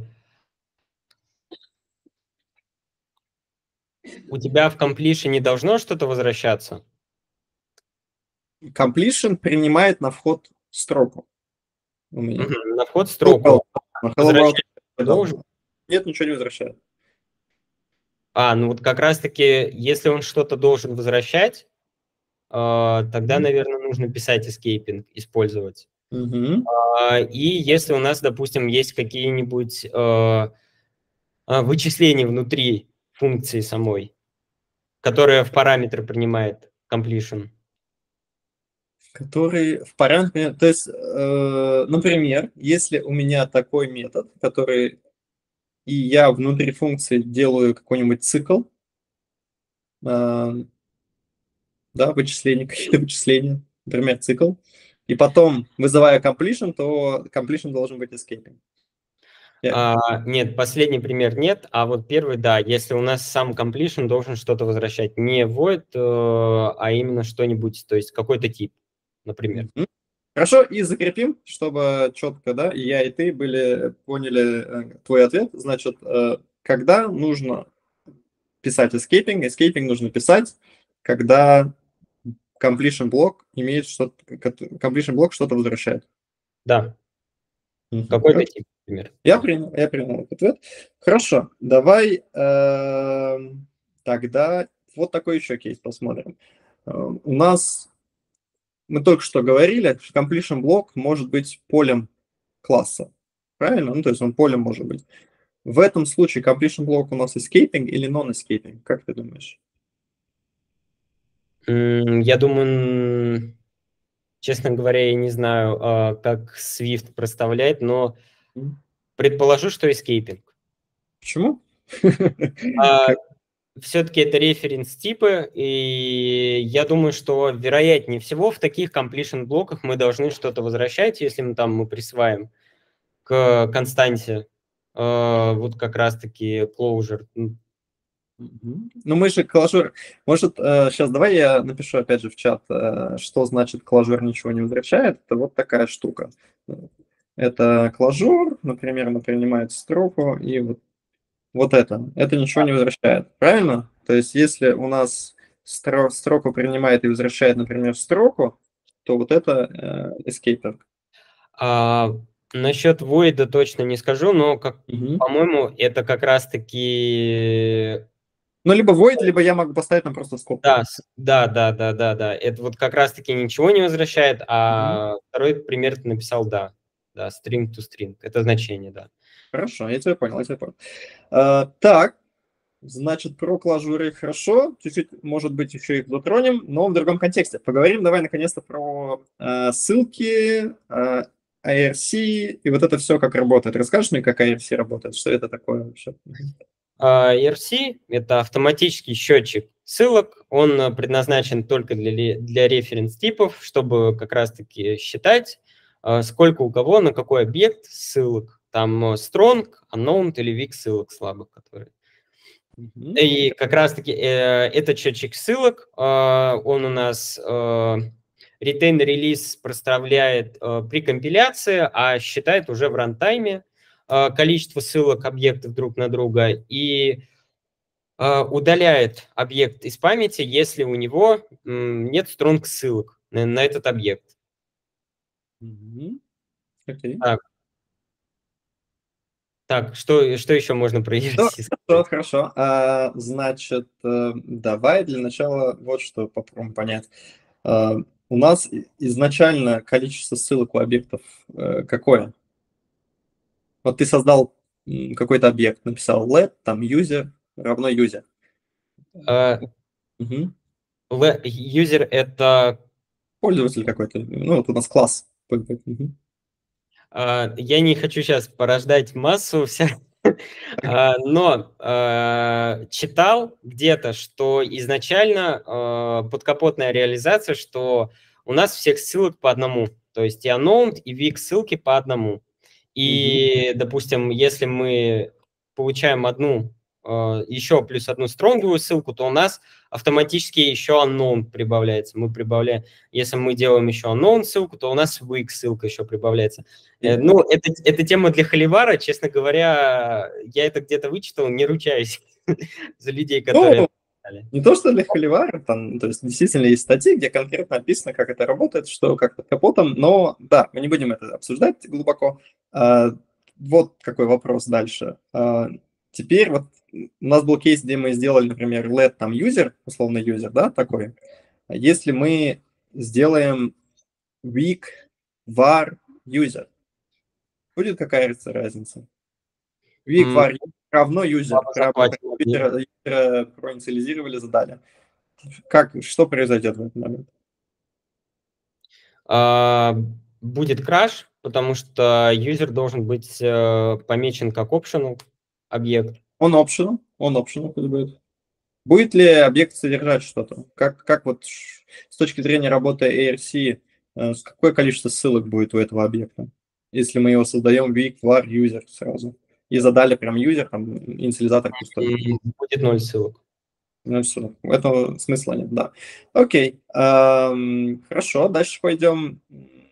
B: У тебя в completion не должно что-то возвращаться?
A: Completion принимает на вход строку у меня.
B: Мгм. На вход
A: Hello world.
B: строку.
A: На hello world
B: Возвращать
A: не
B: должен?
A: должно. Нет, ничего не возвращает.
B: А, ну вот как раз-таки, если он что-то должен возвращать, э, тогда,
A: Мгм.
B: наверное, нужно писать escaping, использовать.
A: Мгм.
B: А, И если у нас, допустим, есть какие-нибудь э, а, вычисления внутри функции самой, которая в параметры принимает completion.
A: Который в параметре, то есть, э, например, если у меня такой метод, который и я внутри функции делаю какой-нибудь цикл, а, да, вычисления, какие-то вычисления, например, цикл, и потом вызывая completion, то completion должен быть escaping. Я-
B: А, нет, последний пример нет, а вот первый, да, если у нас сам completion должен что-то возвращать, не void, э, а именно что-нибудь, то есть какой-то тип, например.
A: Мгм. Хорошо, и закрепим, чтобы четко, да, и я, и ты были, поняли э, твой ответ. Значит, э, когда нужно писать escaping, escaping нужно писать, когда completion блок имеет что-то, completion блок что-то возвращает.
B: Да,
A: Мгм.
B: какой-то тип, например.
A: Я принял, я принял этот ответ. Хорошо, давай эм, тогда вот такой еще кейс посмотрим. Эм, У нас, мы только что говорили, что completion блок может быть полем класса. Правильно? Ну, то есть он полем может быть. В этом случае completion блок у нас escaping или non-escaping? Как ты думаешь?
B: М, Я думаю, м, честно говоря, я не знаю, а, как Swift проставляет, но
A: М?
B: предположу, что escaping.
A: Почему?
B: А,
A: Как-
B: Все-таки это референс-типы, и я думаю, что вероятнее всего в таких completion блоках мы должны что-то возвращать, если мы там мы присваиваем к константе э, вот как раз-таки closure. М,
A: Мгм. Ну, мы же клажур... Может, сейчас давай я напишу опять же в чат, э, что значит клажур ничего не возвращает. Это вот такая штука. Это клажур, например, она принимает строку, и вот, вот это. Это ничего не возвращает. Правильно? То есть, если у нас стро- строку принимает и возвращает, например, строку, то вот это э, escaping.
B: А, насчет void точно не скажу, но, как,
A: Мгм.
B: по-моему, это как раз-таки...
A: Ну, либо void, либо я могу поставить там просто скобку.
B: Да, с- да, да, да, да, да. Это вот как раз-таки ничего не возвращает,
A: Мгм.
B: а второй пример ты написал, да. Да, string to string. Это значение, да.
A: Хорошо, я тебя понял, я тебя понял. А, так, значит, про клажуры хорошо, чуть-чуть, может быть, еще их затронем, но в другом контексте. Поговорим давай наконец-то про э, ссылки, э, ай ар си и вот это все, как работает. Расскажешь мне, как ай ар си работает, что это такое вообще? Мгм.
B: А и ар си– это автоматический счетчик ссылок. Он э, предназначен только для, ле- для референс-типов, чтобы как раз-таки считать, э, сколько у кого на какой объект ссылок. Там э, strong, unknown или weak ссылок слабых, которые.
A: Мгм.
B: И как раз-таки э, этот счетчик ссылок, э, он у нас э, retain релиз проставляет э, при компиляции, а считает уже в рантайме э, количество ссылок объектов друг на друга и э, удаляет объект из памяти, если у него м, нет strong ссылок на, на этот объект.
A: Мгм. Окей.
B: Так, так что, что еще можно про
A: Ну,
B: и эр си
A: хорошо,
B: сказать?
A: хорошо. А, значит, э, давай для начала вот что попробуем понять. А, у нас и- изначально количество ссылок у объектов э, какое? Вот ты создал м, какой-то объект, написал let, там user равно user.
B: Э,
A: Мгм.
B: le- User — это
A: Пользователь какой-то. Ну, вот у нас класс. Мгм.
B: А, Я не хочу сейчас порождать массу вся, а, но а, читал где-то, что изначально а, подкапотная реализация, что у нас всех ссылок по одному, то есть и unknown, и weak ссылки по одному.
A: Мгм.
B: И, допустим, если мы получаем одну, а, еще плюс одну стронговую ссылку, то у нас автоматически еще unknown прибавляется. Мы прибавляем, если мы делаем еще unknown ссылку, то у нас weak ссылка еще прибавляется. Э,
A: И-
B: Ну, это, это тема для холивара, честно говоря, я это где-то вычитал, не ручаюсь за людей, которые
A: Ну,
B: это писали.
A: не то, что для холивара, там, то есть действительно есть статьи, где конкретно описано, как это работает, что как под капотом, но да, мы не будем это обсуждать глубоко. А, вот какой вопрос дальше. А, теперь вот у нас был кейс, где мы сделали, например, let там user, условно user, да, такой. А если мы сделаем weak var user, будет какая-то разница? Weak
B: М,
A: var равно user,
B: Слабо
A: прямо
B: захватим один.
A: юзера, юзера проинициализировали, задали. Как, что произойдет в этот момент?
B: А, Будет краш, потому что юзер должен быть э, помечен как optional объект.
A: Он optional, он optional пусть будет. Будет ли объект содержать что-то? Как, как вот ш- с точки зрения работы эй ар си, э, с какое количество ссылок будет у этого объекта, если мы его создаем weak var user сразу и задали прям user, там, инициализатор пустой.
B: М, Будет ноль ссылок.
A: Ну все, этого смысла нет, да. Окей, ам, хорошо, дальше пойдем.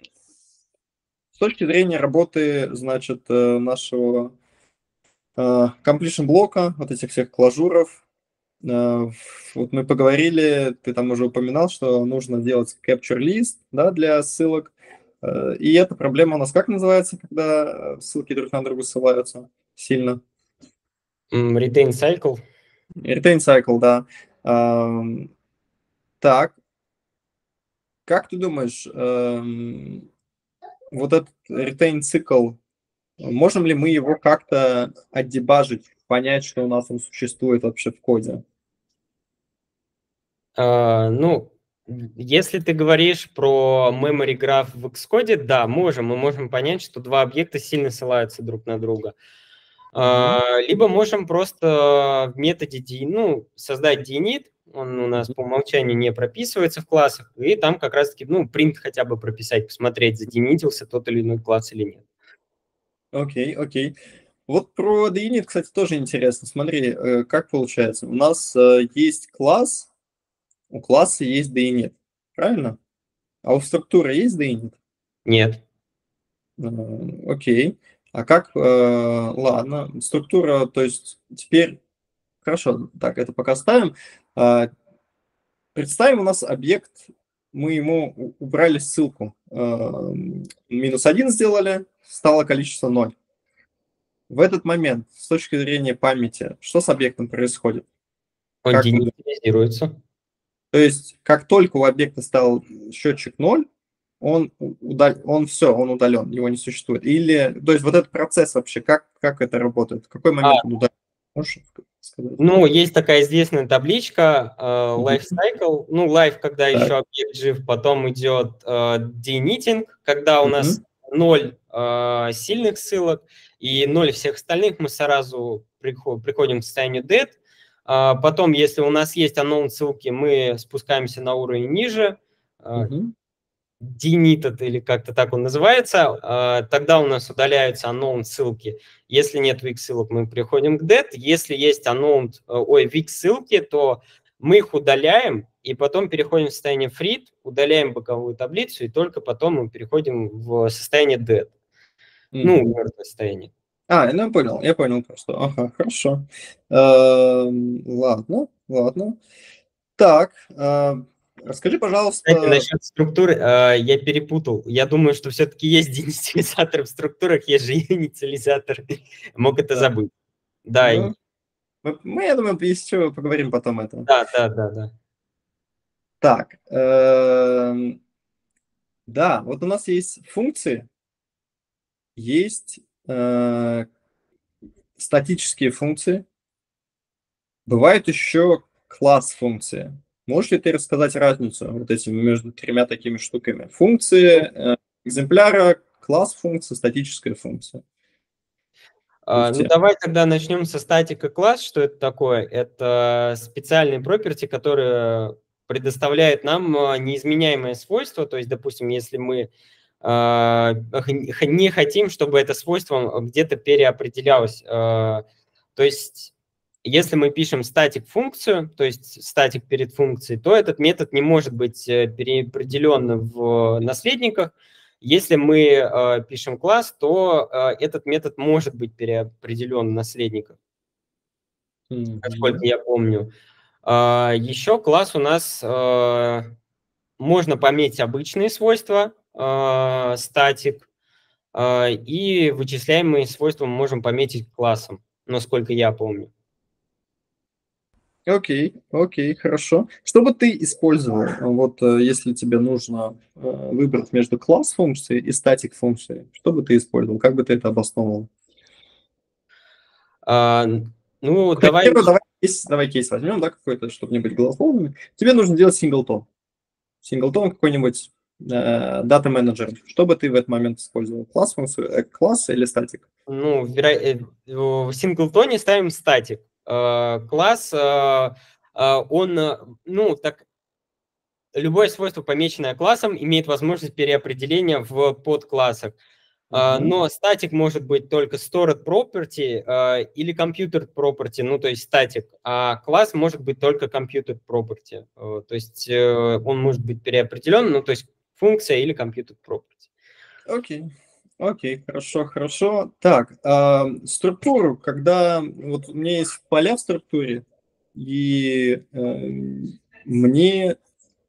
A: С точки зрения работы, значит, э, нашего э, completion блока, вот этих всех клажуров, э, вот мы поговорили, ты там уже упоминал, что нужно делать capture list, да, для ссылок. Э, И эта проблема у нас как называется, когда э, ссылки друг на друга ссылаются сильно?
B: М, Retain cycle.
A: Retain cycle, да. Ам, Так, как ты думаешь, эм, вот этот retain цикл, можем ли мы его как-то отдебажить, понять, что у нас он существует вообще в коде?
B: А, Ну, если ты говоришь про memory graph в Xcode, да, можем. Мы можем понять, что два объекта сильно ссылаются друг на друга.
A: Мгм.
B: А, Либо можем просто в методе D, ну, создать deinit, он у нас
A: Мгм.
B: по умолчанию не прописывается в классах, и там как раз-таки, ну, print хотя бы прописать, посмотреть, задинитился тот или иной класс или нет.
A: Окей, окей. Вот про deinit, кстати, тоже интересно. Смотри, э, как получается. У нас э, есть класс, у класса есть deinit, правильно? А у структуры есть deinit?
B: Нет.
A: Э, Окей. А как, э, ладно, структура, то есть теперь, хорошо, так, это пока ставим. А, Представим, у нас объект, мы ему у- убрали ссылку. Э, Минус один сделали, стало количество ноль. В этот момент, с точки зрения памяти, что с объектом происходит?
B: Он
A: Как вы думаете?
B: деинитилизируется.
A: То есть, как только у объекта стал счетчик ноль, он, удал... он все, он удален, его не существует. Или, то есть, вот этот процесс вообще, как, как это работает? В какой
B: А,
A: момент он удален? Можешь сказать?
B: Ну, есть такая известная табличка э,
A: Мгм.
B: Life Cycle. Ну, Life, когда
A: Так.
B: еще объект жив, потом идет э, denitting, когда у нас
A: Мгм.
B: ноль э, сильных ссылок и ноль всех остальных, мы сразу приход- приходим к состоянию dead. А потом, если у нас есть unknown ссылки, мы спускаемся на уровень ниже. Э,
A: Мгм.
B: deleted или как-то так он называется, тогда у нас удаляются unknown ссылки. Если нет weak ссылок, мы приходим к dead. Если есть unknown, ой, weak ссылки, то мы их удаляем, и потом переходим в состояние freed, удаляем боковую таблицу, и только потом мы переходим в состояние dead. Mm-hmm. Ну, мертвое состояние.
A: А, ну я понял, я понял просто. Ага, хорошо. Эм, ладно, ладно. Так, э, расскажи, пожалуйста...
B: Кстати, насчет структуры э, я перепутал. Я думаю, что все-таки есть деинициализатор в структурах, есть же инициализатор. Мог это
A: Да.
B: забыть. Да.
A: Ну, мы, мы, я думаю, еще поговорим потом это.
B: Да, да, да, да.
A: Так, эм, да, вот у нас есть функции, есть э, статические функции, бывает еще класс функции. Можешь ли ты рассказать разницу вот этим между тремя такими штуками? Функции э, экземпляра, класс функции, статическая функция.
B: А, ну, давай тогда начнем со статика класс. Что это такое? Это специальные property, которые предоставляют нам неизменяемое свойство. То есть, допустим, если мы э, не хотим, чтобы это свойство где-то переопределялось. Э, то есть, если мы пишем статик функцию, то есть статик перед функцией, то этот метод не может быть переопределен в наследниках. Если мы э, пишем класс, то э, этот метод может быть переопределен в наследниках, mm-hmm. насколько я помню. Э, еще класс у нас э, можно пометить обычные свойства, э, статик, э, и вычисляемые свойства мы можем пометить классом, насколько я помню.
A: Окей, окей, хорошо. Что бы ты использовал, вот если тебе нужно выбрать между класс функцией и статик функцией? Что бы ты использовал? Как бы ты это обосновывал?
B: А, ну,
A: К
B: давай...
A: примеру, давай кейс, давай кейс возьмем, да, какой-то, чтобы не быть голословными. Тебе нужно делать синглтон. Синглтон какой-нибудь дата менеджер. Что бы ты в этот момент использовал? Класс функцию, э, класс или статик?
B: Ну, в синглтоне ставим статик. Класс, он, ну, так, любое свойство, помеченное классом, имеет возможность переопределения в подклассах. Uh-huh. Но статик может быть только stored property или computed property, ну, то есть статик, а класс может быть только computed property. То есть он может быть переопределен, ну, то есть функция или computed property.
A: Окей. Okay. Окей, okay, хорошо, хорошо. Так, э, структуру, когда вот у меня есть поля в структуре, и э, мне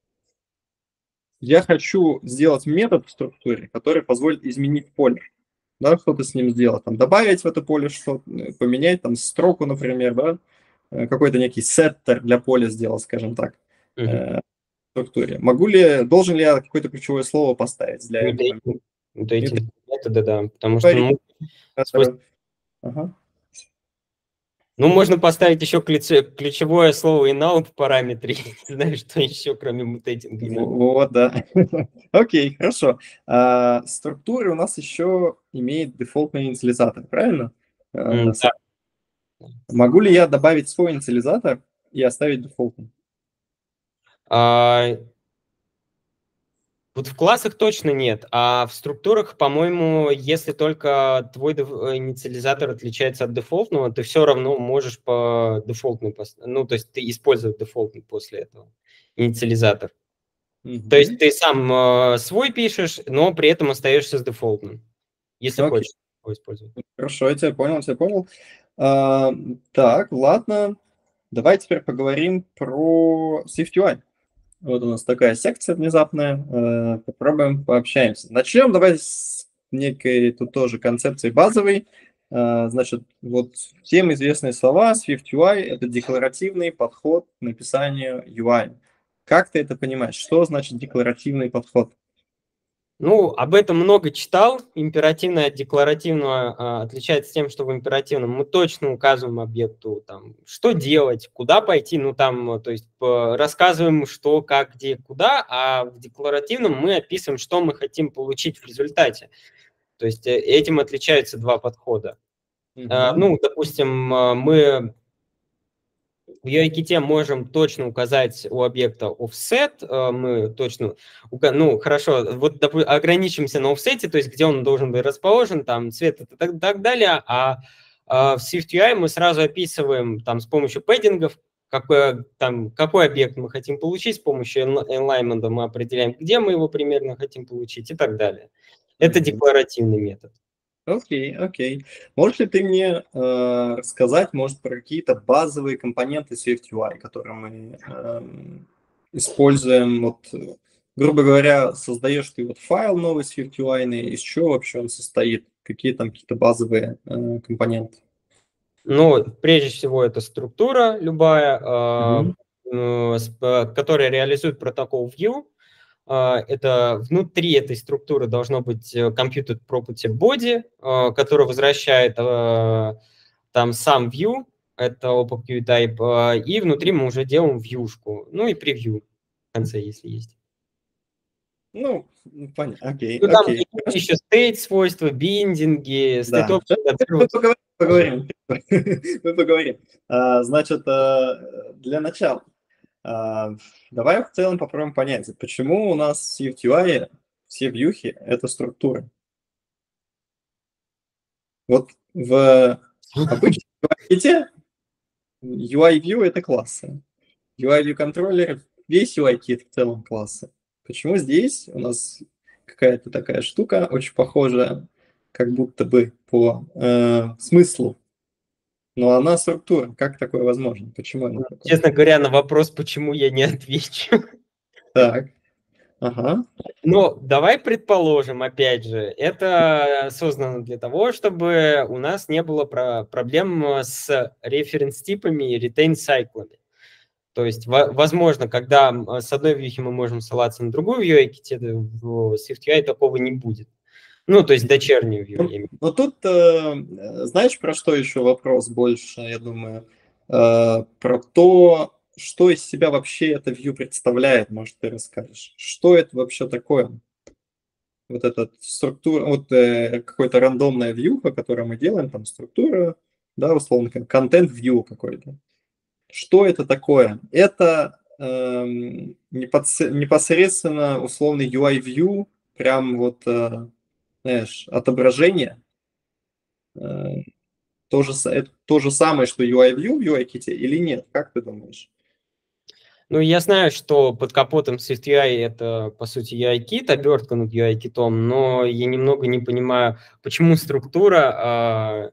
A: я хочу сделать метод в структуре, который позволит изменить поле, да, что-то с ним сделать, там, добавить в это поле что-то, поменять там строку, например, да, какой-то некий сеттер для поля сделать, скажем так, uh-huh. э, в структуре. Могу ли, должен ли я какое-то ключевое слово поставить для этого?
B: Вот эти методы, да, потому что ну, свойств... ага. Ну, можно поставить еще ключевое слово inOut в параметре. Не знаю, что еще, кроме мутейтинга.
A: Вот, да. Окей, хорошо. А, структура у нас еще имеет дефолтный инициализатор, правильно?
B: Mm, да.
A: Могу ли я добавить свой инициализатор и оставить дефолтным?
B: А... Вот в классах точно нет, а в структурах, по-моему, если только твой инициализатор отличается от дефолтного, ты все равно можешь по дефолтной, ну, то есть ты использовать дефолтный после этого инициализатор. Mm-hmm. То есть ты сам э, свой пишешь, но при этом остаешься с дефолтным, если okay. хочешь его использовать.
A: Хорошо, я тебя понял, я тебя понял. А, так, ладно, давай теперь поговорим про SwiftUI. Вот у нас такая секция внезапная. Попробуем пообщаемся. Начнем давай с некой тут тоже концепции базовой. Значит, вот всем известные слова SwiftUI – это декларативный подход к написанию ю ай. Как ты это понимаешь? Что значит декларативный подход?
B: Ну, об этом много читал. Императивное от декларативного а, отличается тем, что в императивном мы точно указываем объекту, там, что делать, куда пойти, ну, там, то есть по, рассказываем, что, как, где, куда, а в декларативном мы описываем, что мы хотим получить в результате. То есть этим отличаются два подхода. Mm-hmm. А, ну, допустим, мы В ю ай-ките можем точно указать у объекта offset, мы точно, ну, хорошо, вот ограничимся на offset, то есть где он должен быть расположен, там, цвет и так, так далее, а в SwiftUI мы сразу описываем там с помощью пэддингов, какой, там, какой объект мы хотим получить, с помощью alignment мы определяем, где мы его примерно хотим получить и так далее. Это декларативный метод.
A: Окей, окей. Можешь ли ты мне э, рассказать, может, про какие-то базовые компоненты SwiftUI, которые мы э, используем? Вот, грубо говоря, создаешь ты вот файл новый SwiftUI, из чего вообще он состоит? Какие там какие-то базовые э, компоненты?
B: Ну, прежде всего, это структура любая,
A: Mm-hmm.
B: э, которая реализует протокол View. Это внутри этой структуры должно быть computed property body, который возвращает там сам view, это OpenQueue type, и внутри мы уже делаем вьюшку, ну и превью в конце, если есть.
A: Ну, понятно, окей,
B: Ну, там
A: окей.
B: есть еще state свойства, биндинги, state
A: Да, мы поговорим, мы поговорим. Значит, для начала, давай в целом попробуем понять, почему у нас в SwiftUI все вьюхи — это структуры. Вот в обычном ю ай-ките ю ай-view — это классы. ю ай-view контроллер, весь ю ай-кит в целом классы. Почему здесь у нас какая-то такая штука, очень похожая, как будто бы по э, смыслу, но она структура. Как такое возможно? Почему она такое?
B: Честно говоря, на вопрос, почему, я не отвечу.
A: Так, ага.
B: Ну, давай предположим, опять же, это создано для того, чтобы у нас не было про проблем с референс-типами и retain-сайклами. То есть, возможно, когда с одной вьюхи мы можем ссылаться на другую ю ай-ките, в SwiftUI такого не будет. Ну, то есть дочернюю view.
A: Но тут, э, знаешь, про что еще вопрос больше, я думаю? Э, про то, что из себя вообще эта view представляет, может, ты расскажешь. Что это вообще такое? Вот эта структура, вот э, какой-то рандомная view, которую мы делаем, там структура, да, условно, контент view какой-то. Что это такое? Это э, непосредственно условный ю ай-view, прям вот, э, знаешь, отображение. Э, то, же, это то же самое, что ю ай-view в ю ай-ките или нет? Как ты думаешь?
B: Ну, я знаю, что под капотом SwiftUI это, по сути, ю ай-кит, обертка над ю ай-китом, но я немного не понимаю, почему структура... А...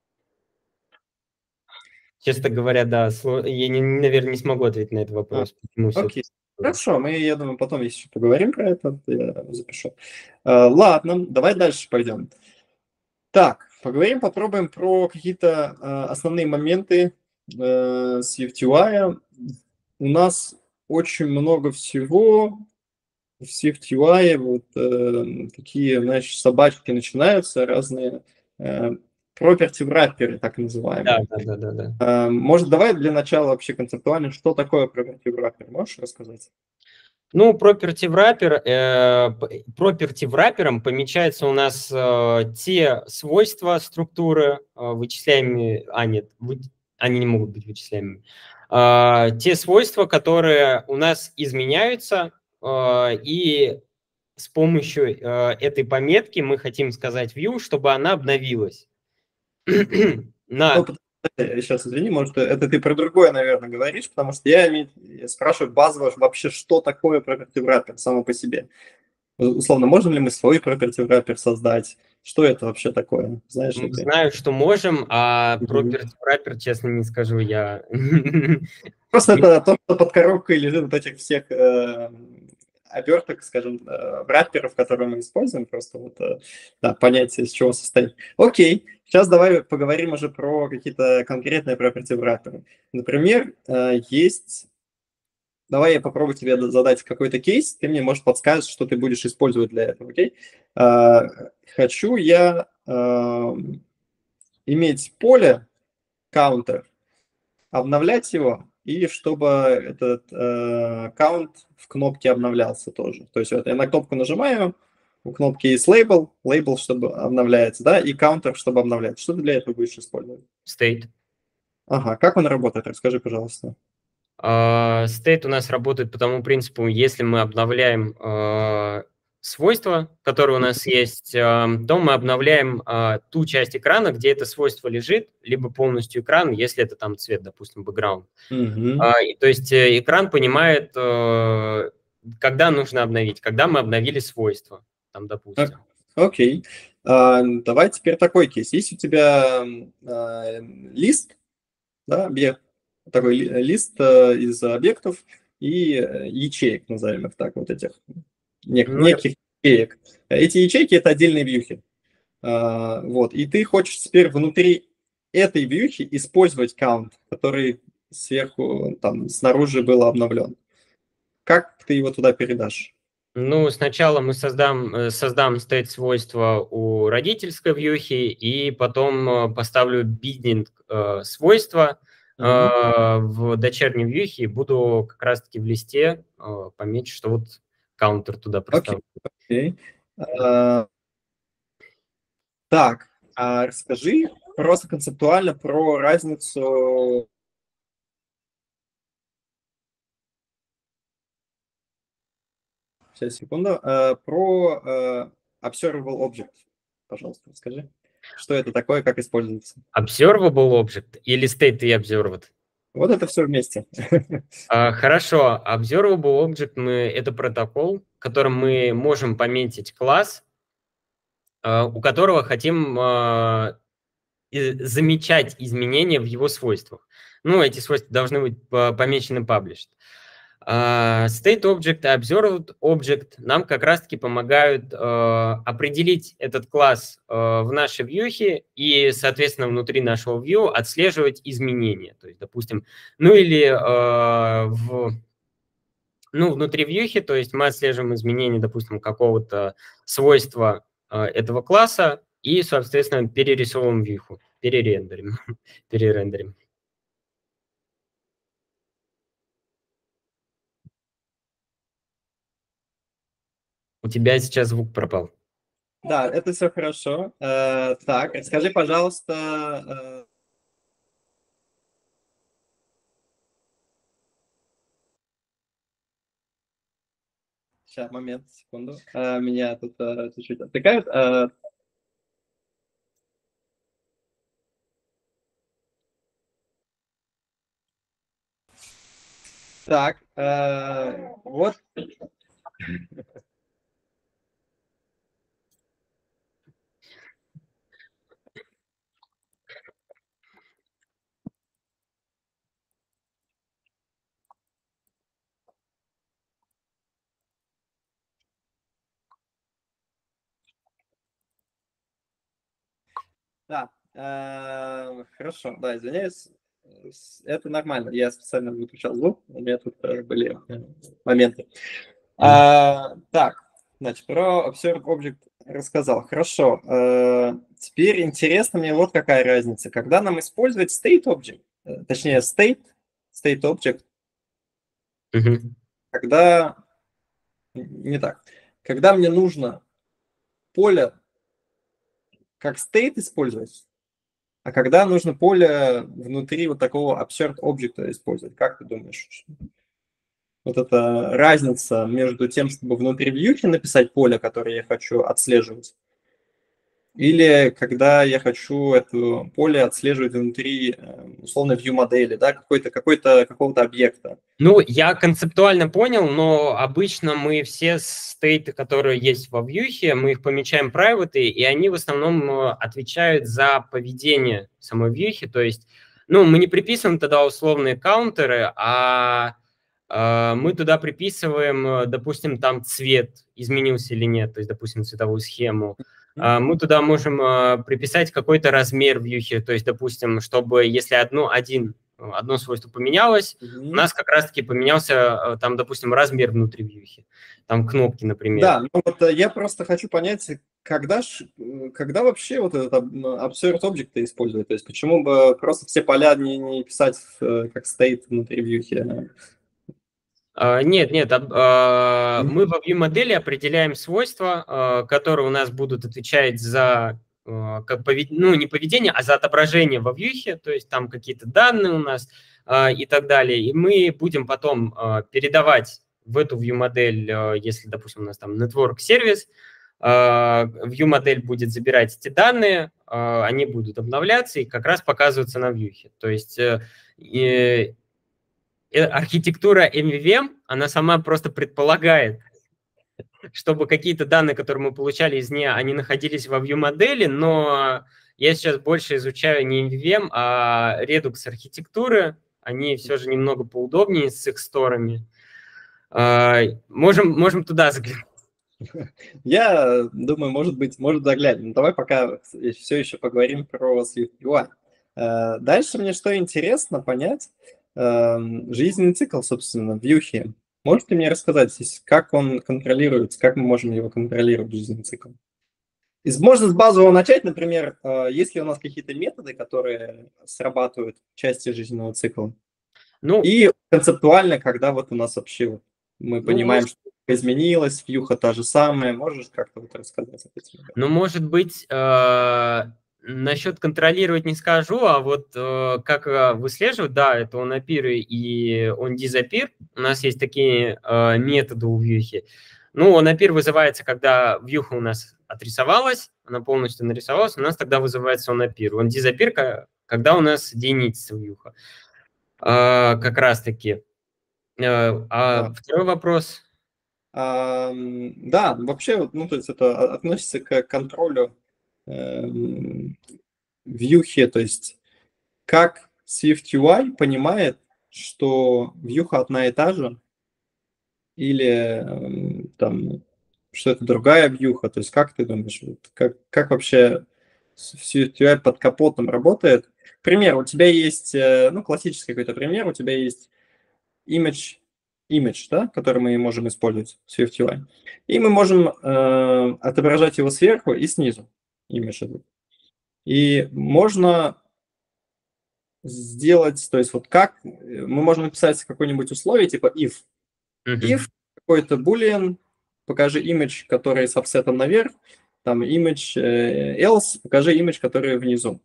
B: Честно говоря, да, я, не, наверное, не смогу ответить на этот вопрос.
A: А, окей, хорошо, мы, я думаю, потом еще поговорим про это, я запишу. А, ладно, давай дальше пойдем. Так, поговорим, попробуем про какие-то а, основные моменты а, SwiftUI. У нас очень много всего в SwiftUI, вот э, такие, знаешь, собачки начинаются, разные э, property wrapper, так называемые.
B: Да, да, да, да.
A: Э, может, давай для начала вообще концептуально, что такое property wrapper, можешь рассказать?
B: Ну, property wrapper, э, property wrapper помечаются у нас э, те свойства структуры, э, вычисляемые, а нет, вы, они не могут быть вычисляемыми, э, те свойства, которые у нас изменяются, э, и с помощью э, этой пометки мы хотим сказать view, чтобы она обновилась. На...
A: Ну, сейчас, извини, может, это ты про другое, наверное, говоришь, потому что я, я спрашиваю базово вообще, что такое property wrapper само по себе. Условно, можем ли мы свой property wrapper создать? Что это вообще такое? Знаешь ли ты?
B: Знаю, что можем, а property wrapper, честно, не скажу, я...
A: Просто это то, что под коробкой лежит вот этих всех э, оберток, скажем, э, врапперов, которые мы используем, просто вот э, да, понятие, из чего состоит. Окей, сейчас давай поговорим уже про какие-то конкретные property wrapper. Например, э, есть... Давай я попробую тебе задать какой-то кейс, ты мне, может, подскажешь, что ты будешь использовать для этого, окей? Э, хочу я э, иметь поле, counter, обновлять его, и чтобы этот э, аккаунт в кнопке обновлялся тоже. То есть вот я на кнопку нажимаю, у кнопки есть лейбл, лейбл, чтобы обновляется, да, и counter, чтобы обновлять. Что ты для этого будешь использовать?
B: State.
A: Ага, как он работает? Расскажи, пожалуйста.
B: А, State у нас работает по тому принципу, если мы обновляем а, свойства, которые у нас есть, а, то мы обновляем а, ту часть экрана, где это свойство лежит, либо полностью экран, если это там цвет, допустим, бэкграунд.
A: Мгм.
B: А, и, то есть э, экран понимает, э, когда нужно обновить, когда мы обновили свойства, там,
A: Ок-
B: допустим.
A: Окей. А, давай теперь такой кейс. Есть у тебя м, а, лист, да, объект, такой ли- лист э, из объектов и э, ячеек, назовем их так, вот этих нек-
B: Ну, я-
A: неких ячеек. Эти ячейки — это отдельные вьюхи. А, вот, и ты хочешь теперь внутри этой вьюхи использовать count, который сверху, там, снаружи был обновлен. Как ты его туда передашь?
B: ну, сначала мы создам, э, создам state свойства у родительской вьюхи, и потом э, поставлю биддинг э, свойства э,
A: Мгм.
B: в дочерней вьюхе, и буду как раз-таки в листе э, пометить, что вот каунтер туда
A: Окей,
B: проставлю.
A: окей. А, так, а расскажи просто концептуально про разницу. Сейчас, секунду. Э, про э, observable object, пожалуйста, расскажи. Что это такое, как используется?
B: Observable object или state и observed?
A: Вот это все вместе.
B: А, Хорошо, Observable Object мы, это протокол, которым мы можем пометить класс, а, у которого хотим а, и- замечать изменения в его свойствах. Ну, эти свойства должны быть по- помечены published. А, State Object и Observed Object нам как раз-таки помогают э, определить этот класс э, в нашей вьюхе и, соответственно, внутри нашего view отслеживать изменения. То есть, допустим, ну или э, в ну, внутри вьюхи, то есть мы отслеживаем изменения, допустим, какого-то свойства э, этого класса и, соответственно, перерисовываем вьюху, перерендерим, перерендерим. У тебя сейчас звук пропал.
A: Да, это все хорошо. Э, так, скажи, пожалуйста, э, сейчас, момент, секунду. Э, меня тут э, чуть-чуть отвлекают. Э, так, э, вот, да, э, хорошо, да, извиняюсь. С- Это нормально. Я специально выключал звук, у меня тут э, были э, моменты.
B: Мгм.
A: А, так, значит, про Observed Object рассказал. Хорошо. Э, теперь интересно мне вот какая разница. Когда нам использовать State Object, э, точнее State, State Object,
B: Мгм.
A: когда... Не так. Когда мне нужно поле как State использовать, а когда нужно поле внутри вот такого Observed Object использовать. Как ты думаешь? Вот эта разница между тем, чтобы внутри вьюхи написать поле, которое я хочу отслеживать, или когда я хочу это поле отслеживать внутри, э, условно, view модели, да, какой-то, какой-то, какого-то объекта.
B: Ну, я концептуально понял, но обычно мы все стейты, которые есть во вьюхе, мы их помечаем private, и они в основном э, отвечают за поведение самой вьюхи. То есть, ну, мы не приписываем тогда условные каунтеры, а э, мы туда приписываем, э, допустим, там цвет изменился или нет, то есть, допустим, цветовую схему. А, Мы туда можем э, приписать какой-то размер вьюхи, то есть, допустим, чтобы если одно, один, одно свойство поменялось, у
A: Мгм.
B: нас как раз-таки поменялся, э, там, допустим, размер внутри вьюхи, там кнопки, например.
A: Да, ну вот э, я просто хочу понять, когда, ж, э, когда вообще вот этот об- ну, Observed Object использовать, то есть почему бы просто все поля не, не писать э, как state внутри вьюхи?
B: А, Нет, нет, об- а,
A: Мгм.
B: мы во view модели определяем свойства, а, которые у нас будут отвечать за э, как повед... ну, не поведение, а за отображение во вьюхе, то есть там какие-то данные у нас э, и так далее. И мы будем потом э, передавать в эту view-модель, э, если, допустим, у нас там network сервис, э, view-модель будет забирать эти данные, э, они будут обновляться и как раз показываться на вьюхе. То есть э, э, архитектура эм ви ви эм, она сама просто предполагает, чтобы какие-то данные, которые мы получали из нее, они находились во view-модели, но я сейчас больше изучаю не эм ви ви эм, а Redux архитектуры. Они все же немного поудобнее с их сторами. Можем, можем туда заглянуть.
A: Я думаю, может быть, может заглянем. Давай пока все еще поговорим про SwiftUI. Дальше мне что интересно понять, жизненный цикл, собственно, в Vue. Можете мне рассказать, как он контролируется, как мы можем его контролировать, жизненный цикл? Можно с базового начать, например, если у нас какие-то методы, которые срабатывают в части жизненного цикла, ну, и концептуально, когда вот у нас вообще мы ну, понимаем, может... что изменилось, вьюха та же самая, можешь как-то вот рассказать об этом?
B: Ну, может быть, э, насчет контролировать не скажу, а вот э, как выслеживать, да, это onAppear и onDisappear. У нас есть такие э, методы у вьюхи. Ну, onAppear вызывается, когда вьюха у нас отрисовалась, она полностью нарисовалась, у нас тогда вызывается onAppear. onDisappear, когда у нас единица вьюха. Э, как раз-таки. Э, а да. Второй вопрос...
A: А, да, вообще, ну, то есть это относится к контролю э, вьюхи, то есть как SwiftUI понимает, что вьюха одна и та же, или там, что это другая вьюха, то есть как ты думаешь, как, как вообще SwiftUI под капотом работает? Пример, у тебя есть, ну, классический какой-то пример, у тебя есть image, image, да, который мы можем использовать в SwiftUI. И мы можем э, отображать его сверху и снизу. Image. И можно сделать, то есть вот как, мы можем написать какое-нибудь условие, типа if. Uh-huh. If какой-то boolean, покажи image, который с офсетом наверх, там image э, else, покажи image, который внизу.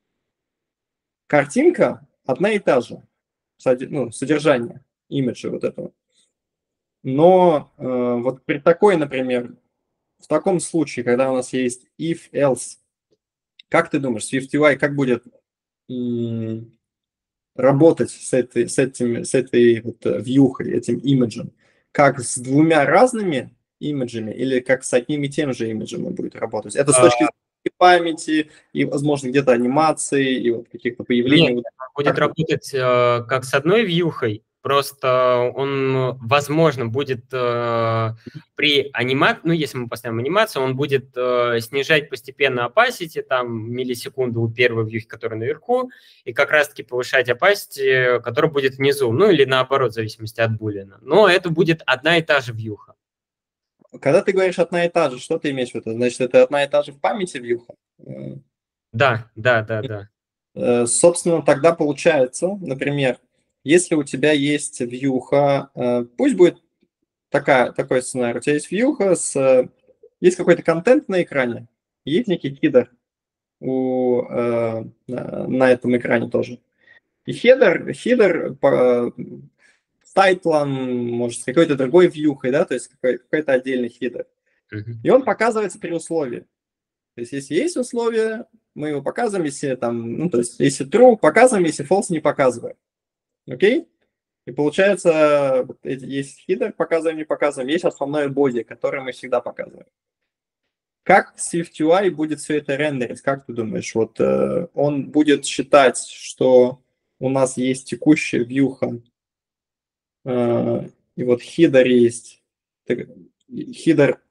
A: Картинка одна и та же, ну, содержание имиджа вот этого. Но э, вот при такой, например, в таком случае, когда у нас есть if, else, как ты думаешь, SwiftUI как будет м- работать с этой, с этим, с этой вот вьюхой, этим имиджем? Как с двумя разными имиджами или как с одним и тем же имиджем он будет работать? Это с точки зрения памяти и, возможно, где-то анимации и вот каких-то появлений.
B: Нет, будет работать э, как с одной вьюхой, просто он, возможно, будет э, при анимации, ну, если мы поставим анимацию, он будет э, снижать постепенно opacity, там, миллисекунды у первой вьюхи, которая наверху, и как раз-таки повышать opacity, которая будет внизу, ну, или наоборот, в зависимости от буллина. Но это будет одна и та же вьюха.
A: Когда ты говоришь одна и та же, что ты имеешь в виду? Значит, это одна и та же в памяти вьюха?
B: Да, да, да, да.
A: Собственно, тогда получается, например, если у тебя есть вьюха, пусть будет такая, такой сценарий, у тебя есть вьюха, с, есть какой-то контент на экране, есть некий хидер у, на этом экране тоже. И хедер, хедер с тайтлом, может, с какой-то другой вьюхой, да, то есть какой- какой-то отдельный хедер. Uh-huh. И он показывается при условии. То есть, если есть условия, мы его показываем, если там, ну, то есть, если true, показываем, если false, не показываем. Окей? И получается, вот эти, есть хидер, показываем, не показываем, есть основное боди, которое мы всегда показываем. Как SwiftUI будет все это рендерить? Как ты думаешь? Вот э, он будет считать, что у нас есть текущая вьюха, э, и вот хидер есть. Хидер.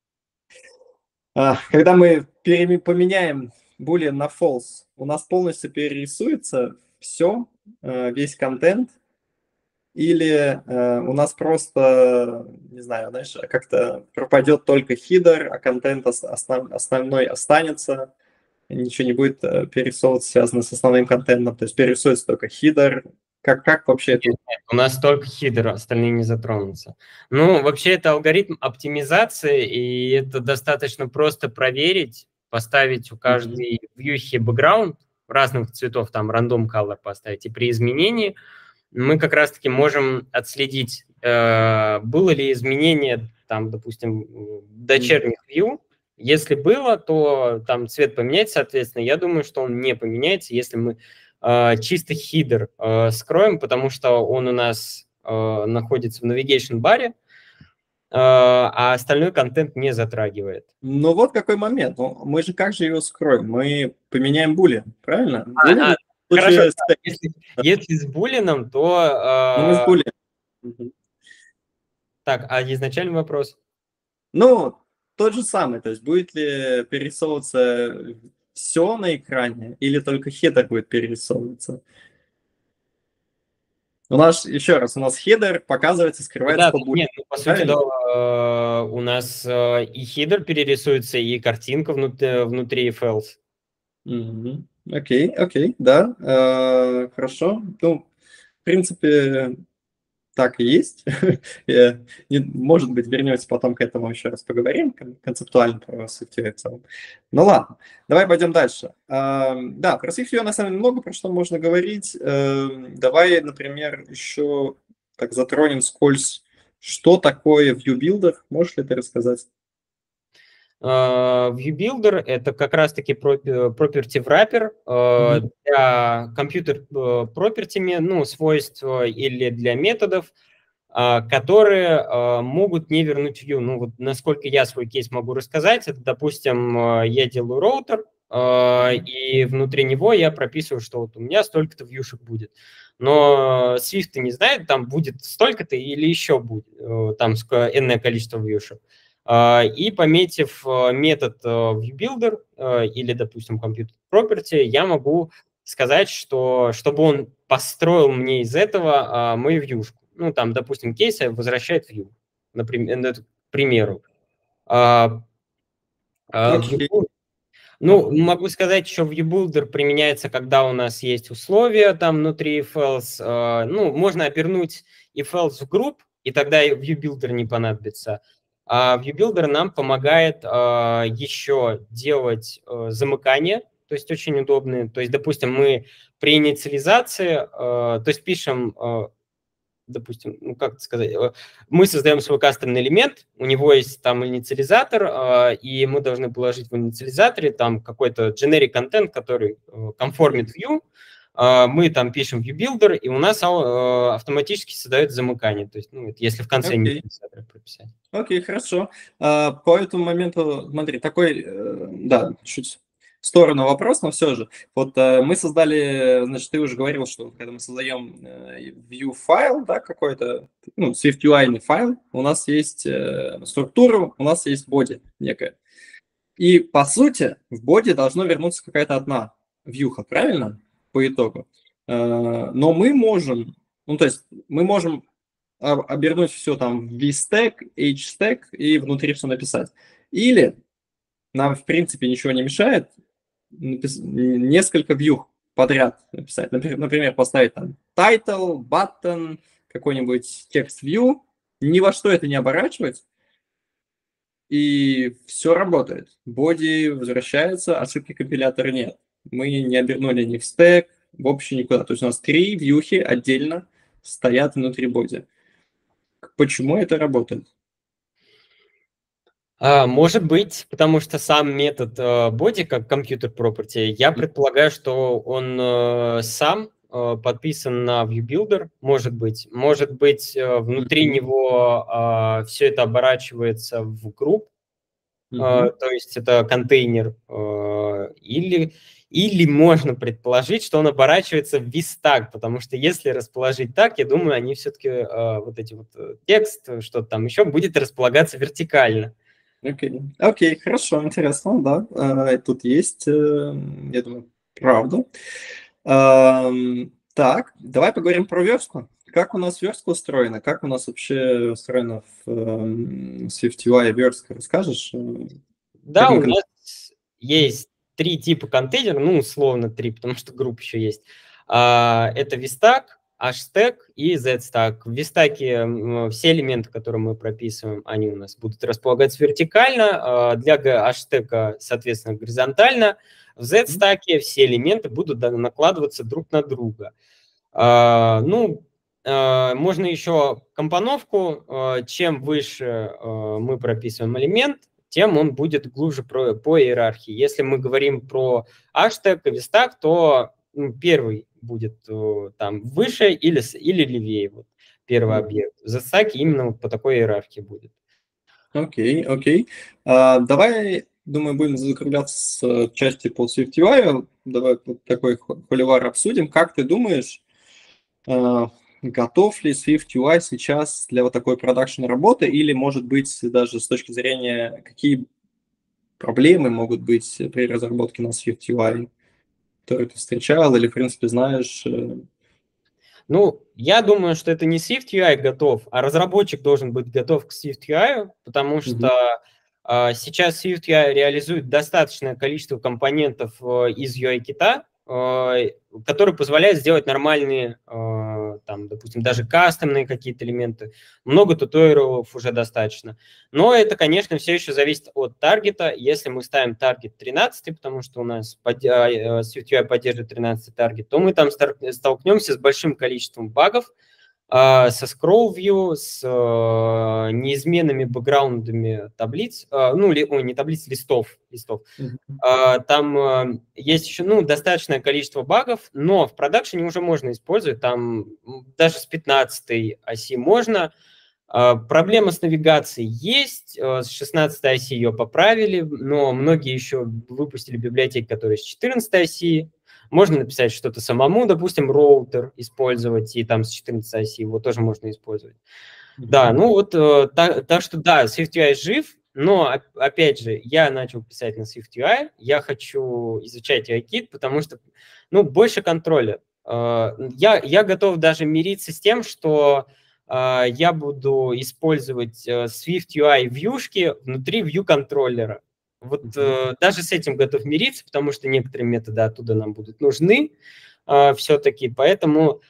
A: Когда мы поменяем boolean на false, у нас полностью перерисуется все, весь контент, или у нас просто, не знаю, знаешь, как-то пропадет только хидер, а контент основной останется, ничего не будет перерисовываться, связано с основным контентом, то есть перерисуется только хидер. Как, как вообще это?
B: Нет, нет, у нас только хидер, остальные не затронутся. Ну, вообще это алгоритм оптимизации, и это достаточно просто проверить. поставить у каждой вьюхи бэкграунд разных цветов, там random color поставить, и при изменении мы как раз-таки можем отследить, э, было ли изменение, там, допустим, дочерних view. Если было, то там цвет поменяется, соответственно. Я думаю, что он не поменяется, если мы э, чисто хидер э, скроем, потому что он у нас э, находится в navigation баре, а остальной контент не затрагивает.
A: Ну вот какой момент. Ну, мы же как же его скроем? Мы поменяем булин, правильно? Булин,
B: А, а,
A: в случае
B: хорошо,
A: стек.
B: если, если с булином, то...
A: Ну, мы с
B: Э,
A: булин.
B: так, а изначальный вопрос?
A: Ну, тот же самый. То есть будет ли перерисовываться все на экране или только хедер будет перерисовываться? У нас, еще раз, у нас хедер показывается, скрывается
B: Да,
A: по булину.
B: нет, ну, по сути, да, э, у нас э, и хедер перерисуется, и картинка внутри, внутри else.
A: Мгм. Окей, окей, да, э, хорошо. Ну, в принципе, так и есть. Я не- Может быть, вернемся потом к этому еще раз поговорим, кон- концептуально про SwiftUI в целом. Ну ладно, давай пойдем дальше. А, Да, про SwiftUI на самом деле много про что можно говорить. Эм, Давай, например, еще так затронем скользь, что такое ViewBuilder. Можешь ли ты рассказать?
B: Uh, ViewBuilder — это как раз-таки property wrapper uh,
A: Мгм.
B: для компьютер property, ну, свойств или для методов, uh, которые uh, могут не вернуть view. Ну, вот насколько я свой кейс могу рассказать, это, допустим, uh, я делаю роутер, uh, и внутри него я прописываю, что вот у меня столько-то вьюшек будет. Но Swift не знает, там будет столько-то или еще будет, uh, там энное количество вьюшек. И пометив метод ViewBuilder или, допустим, Computer Property, я могу сказать, что чтобы он построил мне из этого мою вьюшку. Ну, там, допустим, кейс возвращает view, например, к примеру.
A: Окей.
B: Ну, могу сказать, что ViewBuilder применяется, когда у нас есть условия там внутри if-else. Ну, можно обернуть if-else в групп, и тогда ViewBuilder не понадобится. А ViewBuilder нам помогает а, еще делать а, замыкания, то есть очень удобные. То есть, допустим, мы при инициализации, а, то есть пишем, а, допустим, ну как это сказать, мы создаем свой кастомный элемент, у него есть там инициализатор, а, и мы должны положить в инициализаторе там какой-то generic контент, который а, конформит view. Мы там пишем ViewBuilder, и у нас а, автоматически создает замыкание. То есть, ну, если в конце
A: Окей.
B: инициализатора прописать.
A: Окей, хорошо. А, По этому моменту, смотри, такой, э, да, чуть в сторону вопрос, но все же. Вот э, мы создали, значит, ты уже говорил, что когда мы создаем э, view файл, да, какой-то, ну, SwiftUI файл, у нас есть э, структура, у нас есть body некая. И, по сути, в body должно вернуться какая-то одна вьюха, правильно? По итогу. Э, Но мы можем, ну, то есть мы можем обернуть все там в V-stack, H-stack и внутри все написать. Или нам, в принципе, ничего не мешает напис... несколько view подряд написать. Например, например, поставить там title, button, какой-нибудь текст view, ни во что это не оборачивать, и все работает. Body возвращается, ошибки компилятора нет. Мы не обернули ни в стек, вообще никуда. То есть у нас три вьюхи отдельно стоят внутри body. Почему это работает?
B: А, может быть, потому что сам метод э, body, как computer property, я предполагаю, что он э, сам э, подписан на ViewBuilder, может быть. Может быть, э, внутри
A: Мгм.
B: него э, все это оборачивается в групп, э,
A: Мгм.
B: то есть это контейнер, э, или, или можно предположить, что он оборачивается в VStack, потому что если расположить так, я думаю, они все-таки, э, вот эти вот э, текст, что-то там еще, будет располагаться вертикально.
A: Окей, окей, хорошо, интересно, да. А, Тут есть, э, я думаю, правда. Ам, Так, давай поговорим про верстку. Как у нас верстка устроена? Как у нас вообще устроена в эм, SwiftUI верстка? Расскажешь? Э,
B: Да,
A: Как мы
B: у
A: кон-
B: нас есть три типа контейнера, ну, условно три, потому что групп еще есть. А, Это VStack, H-стек и Z-стек. В V-стеке все элементы, которые мы прописываем, они у нас будут располагаться вертикально, для H-стека, соответственно, горизонтально. В Z-стеке все элементы будут накладываться друг на друга. Ну, можно еще компоновку. Чем выше мы прописываем элемент, тем он будет глубже по, по иерархии. Если мы говорим про H-стек и V-стек, то ну, первый будет там выше или, или левее. Вот, первый mm-hmm. объект. В Z-стеке именно вот по такой иерархии будет.
A: Окей, okay, окей. Okay. Uh, давай, думаю, будем закругляться с части по SwiftUI. Давай вот такой холивар обсудим. Как ты думаешь, uh, готов ли SwiftUI сейчас для вот такой продакшн работы, или, может быть, даже с точки зрения, какие проблемы могут быть при разработке на SwiftUI, которые ты встречал, или, в принципе, знаешь?
B: Ну, я думаю, что это не SwiftUI готов, а разработчик должен быть готов к SwiftUI, потому что mm-hmm. э, сейчас SwiftUI реализует достаточное количество компонентов э, из ю ай-кита, э, которые позволяют сделать нормальные, э, там, допустим, даже кастомные какие-то элементы. Много туториалов уже достаточно. Но это, конечно, все еще зависит от таргета. Если мы ставим таргет тринадцать, потому что у нас под, э, SwiftUI поддерживает тринадцатый таргет, то мы там столкнемся с большим количеством багов, э, со scroll view, с э, неизменными бэкграундами таблиц, э, ну, ли, ой, не таблиц, листов. листов. Mm-hmm. э, там э, есть еще ну, достаточное количество багов, но в продакшене уже можно использовать, там даже с пятнадцатой оси можно. Uh, проблема с навигацией есть, uh, с шестнадцатой оси ее поправили, но многие еще выпустили библиотеки, которые с четырнадцатой оси. Можно написать что-то самому, допустим, роутер использовать, и там с четырнадцатой оси его тоже можно использовать. Mm-hmm. Да, ну вот, uh, так, так что да, SwiftUI жив, но, опять же, я начал писать на SwiftUI, я хочу изучать ю ай-кит, потому что, ну, больше контроля. Uh, я, я готов даже мириться с тем, что я буду использовать SwiftUI вьюшки внутри view-контроллера. Вот mm-hmm. даже с этим готов мириться, потому что некоторые методы оттуда нам будут нужны все-таки, поэтому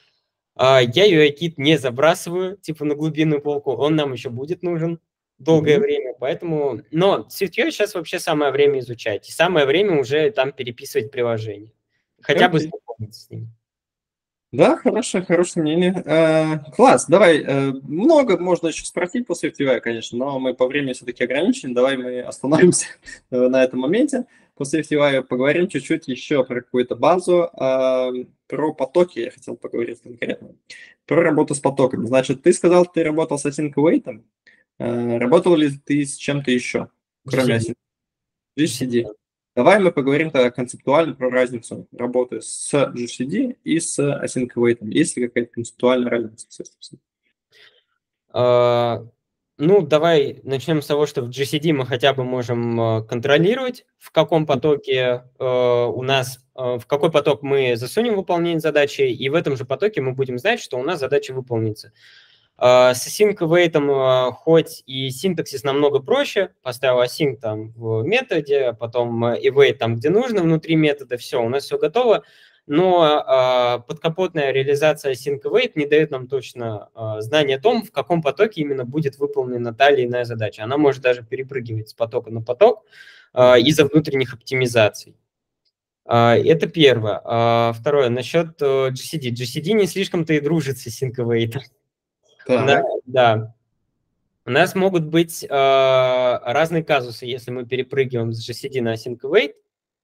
B: я ю ай-кит не забрасываю, типа на глубинную полку, он нам еще будет нужен долгое mm-hmm. время, поэтому... Но SwiftUI сейчас вообще самое время изучать, и самое время уже там переписывать приложение, хотя okay. бы знакомиться с ним.
A: Да, хорошее, хорошее мнение. Э, класс, давай, э, много можно еще спросить по SwiftUI, конечно, но мы по времени все-таки ограничены, давай мы остановимся на этом моменте. По SwiftUI поговорим чуть-чуть еще про какую-то базу, э, про потоки я хотел поговорить конкретно, про работу с потоками. Значит, ты сказал, ты работал с Async Await, э, работал ли ты с чем-то еще, кроме Async? джи си ди. Давай мы поговорим тогда концептуально про разницу работы с джи си ди и с Async Await. Есть ли какая-то концептуальная разница, соответственно?
B: Uh, ну, давай начнем с того, что в джи си ди мы хотя бы можем uh, контролировать, в каком потоке uh, у нас, uh, в какой поток мы засунем выполнение задачи, и в этом же потоке мы будем знать, что у нас задача выполнится. Uh, с Async Await uh, хоть и синтаксис намного проще, поставил async там в методе, потом await там, где нужно, внутри метода, все, у нас все готово, но uh, подкапотная реализация Async Await не дает нам точно uh, знания о том, в каком потоке именно будет выполнена та или иная задача. Она может даже перепрыгивать с потока на поток uh, из-за внутренних оптимизаций. Uh, это первое. Uh, второе, насчет uh, джи си ди. джи си ди не слишком-то и дружит с Async Await. Да, да. У нас могут быть э, разные казусы, если мы перепрыгиваем с джи си ди на Async Await.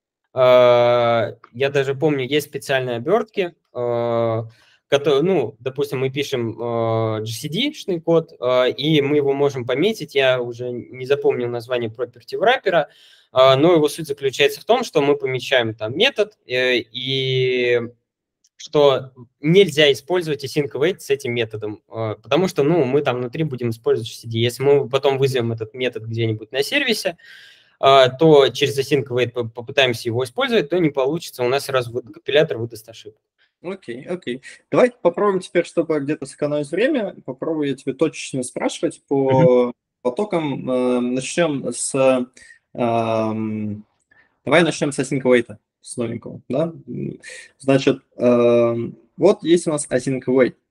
B: Э, я даже помню, есть специальные обертки, э, которые, ну, допустим, мы пишем э, джи си ди-шный код, э, и мы его можем пометить. Я уже не запомнил название property wrapper, э, но его суть заключается в том, что мы помечаем там метод э, и... что нельзя использовать Async Await с этим методом, потому что, ну, мы там внутри будем использовать джи си ди. Если мы потом вызовем этот метод где-нибудь на сервисе, то через Async Await попытаемся его использовать, то не получится, у нас сразу компилятор выдаст ошибку.
A: Окей, окей. Давайте попробуем теперь, чтобы где-то сэкономить время, попробую я тебе точечно спрашивать по mm-hmm. потокам. Начнем с... Давай начнем с Async Await. С новенького, да? Значит, э, вот есть у нас Async Await.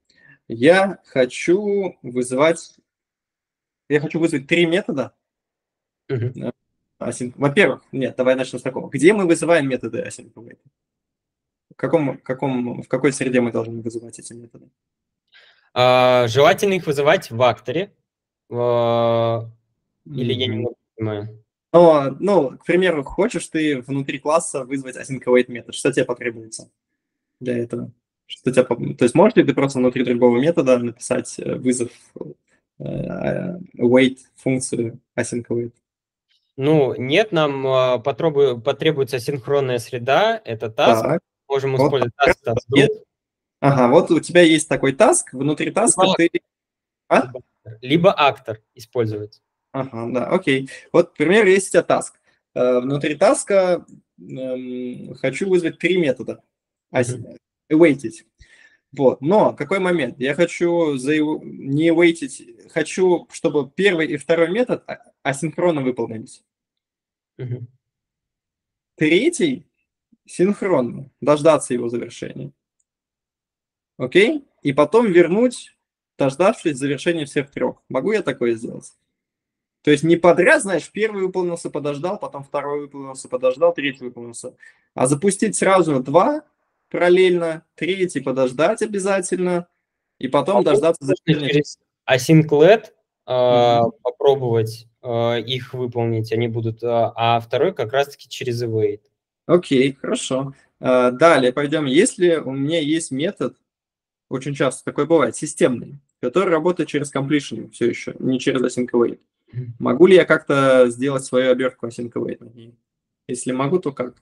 A: Я хочу вызывать, я хочу вызвать три метода.
B: Мгм.
A: Async- Во-первых, нет, давай начнем с такого. Где мы вызываем методы async await? В каком, в каком, в какой среде мы должны вызывать эти методы?
B: А, желательно их вызывать в акторе. а, Или я
A: Мгм.
B: немного понимаю.
A: Но, ну, к примеру, хочешь ты внутри класса вызвать async await метод, что тебе потребуется для этого? Что тебя, поп- то есть можешь ли ты просто внутри другого метода написать э, вызов э, await функцию async await?
B: Ну, нет, нам а, потребу- потребуется синхронная среда, это task.
A: Так,
B: Можем
A: вот.
B: использовать task, task
A: Е-
B: group,
A: Ага, вот у тебя есть такой таск, внутри таска
B: либо,
A: ты... А?
B: либо, либо актор использовать.
A: Ага, да, окей. Вот, к примеру, есть у тебя таск. Э, Внутри таска эм, хочу вызвать три метода. Ас-
B: Мгм.
A: Awaited. Вот, но какой момент? Я хочу за, не awaited, хочу, чтобы первый и второй метод а- асинхронно выполнились.
B: Мгм.
A: Третий синхронно, дождаться его завершения. Окей? И потом вернуть, дождавшись завершения всех трех. Могу я такое сделать? То есть не подряд, знаешь, первый выполнился, подождал, потом второй выполнился, подождал, третий выполнился. А запустить сразу два параллельно, третий подождать обязательно, и потом дождаться
B: Можно
A: завершения.
B: через async-let а,
A: Мгм.
B: попробовать а, их выполнить, они будут, а а второй как раз-таки через await.
A: Окей, хорошо. А, Далее пойдем. Если у меня есть метод, очень часто такое бывает, системный, который работает через completion все еще, не через async await.
B: Мгм.
A: Могу ли я как-то сделать свою обертку async await на ней? Если могу, то как?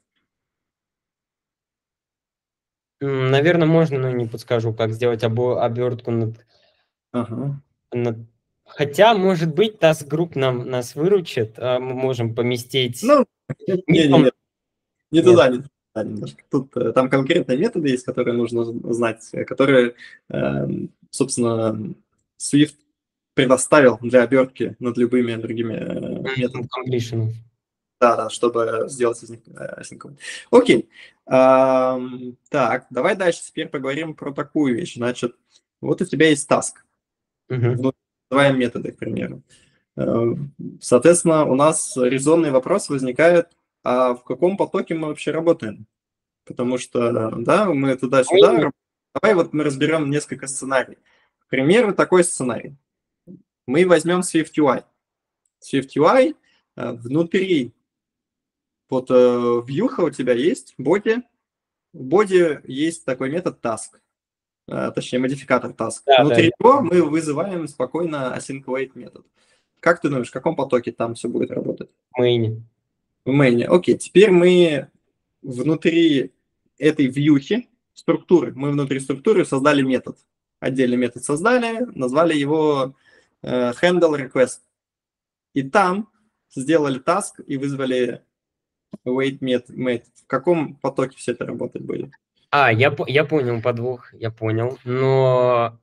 B: М, Наверное, можно, но не подскажу, как сделать обо- обертку над,
A: Ага.
B: над- Хотя, может быть, task group нам, нас выручит, а мы можем поместить...
A: Ну,
B: Не в том...
A: не-не-не, не
B: Нет.
A: туда, не туда немножко. Тут э, там конкретные методы есть, которые нужно знать, э, которые, э, собственно, Swift предоставил для обертки над любыми другими э, методами.
B: Completion.
A: Да, да, чтобы сделать из них э, async. Окей. Ам, так, давай дальше теперь поговорим про такую вещь. Значит, вот у тебя есть task.
B: Мгм.
A: Внутри называем методы, к примеру. Э, Соответственно, у нас резонный вопрос возникает, а в каком потоке мы вообще работаем? Потому что, да, мы туда-сюда.
B: Мы-
A: раб- Давай вот мы разберем несколько сценариев. К примеру, такой сценарий. Мы возьмем SwiftUI. SwiftUI э, внутри, вот э, вьюха у тебя есть, боди. В боди есть такой метод task, э, точнее модификатор task.
B: Да, да,
A: Внутри
B: я
A: него мы вызываем спокойно async await метод. Как ты думаешь, в каком потоке там все будет работать?
B: в main.
A: В мейне. Окей, теперь мы внутри этой вьюхи структуры, мы внутри структуры создали метод. Отдельный метод создали, назвали его э, handle request. И там сделали task и вызвали wait method. В каком потоке все это работать будет?
B: А, я, по- я понял подвох, я понял. Но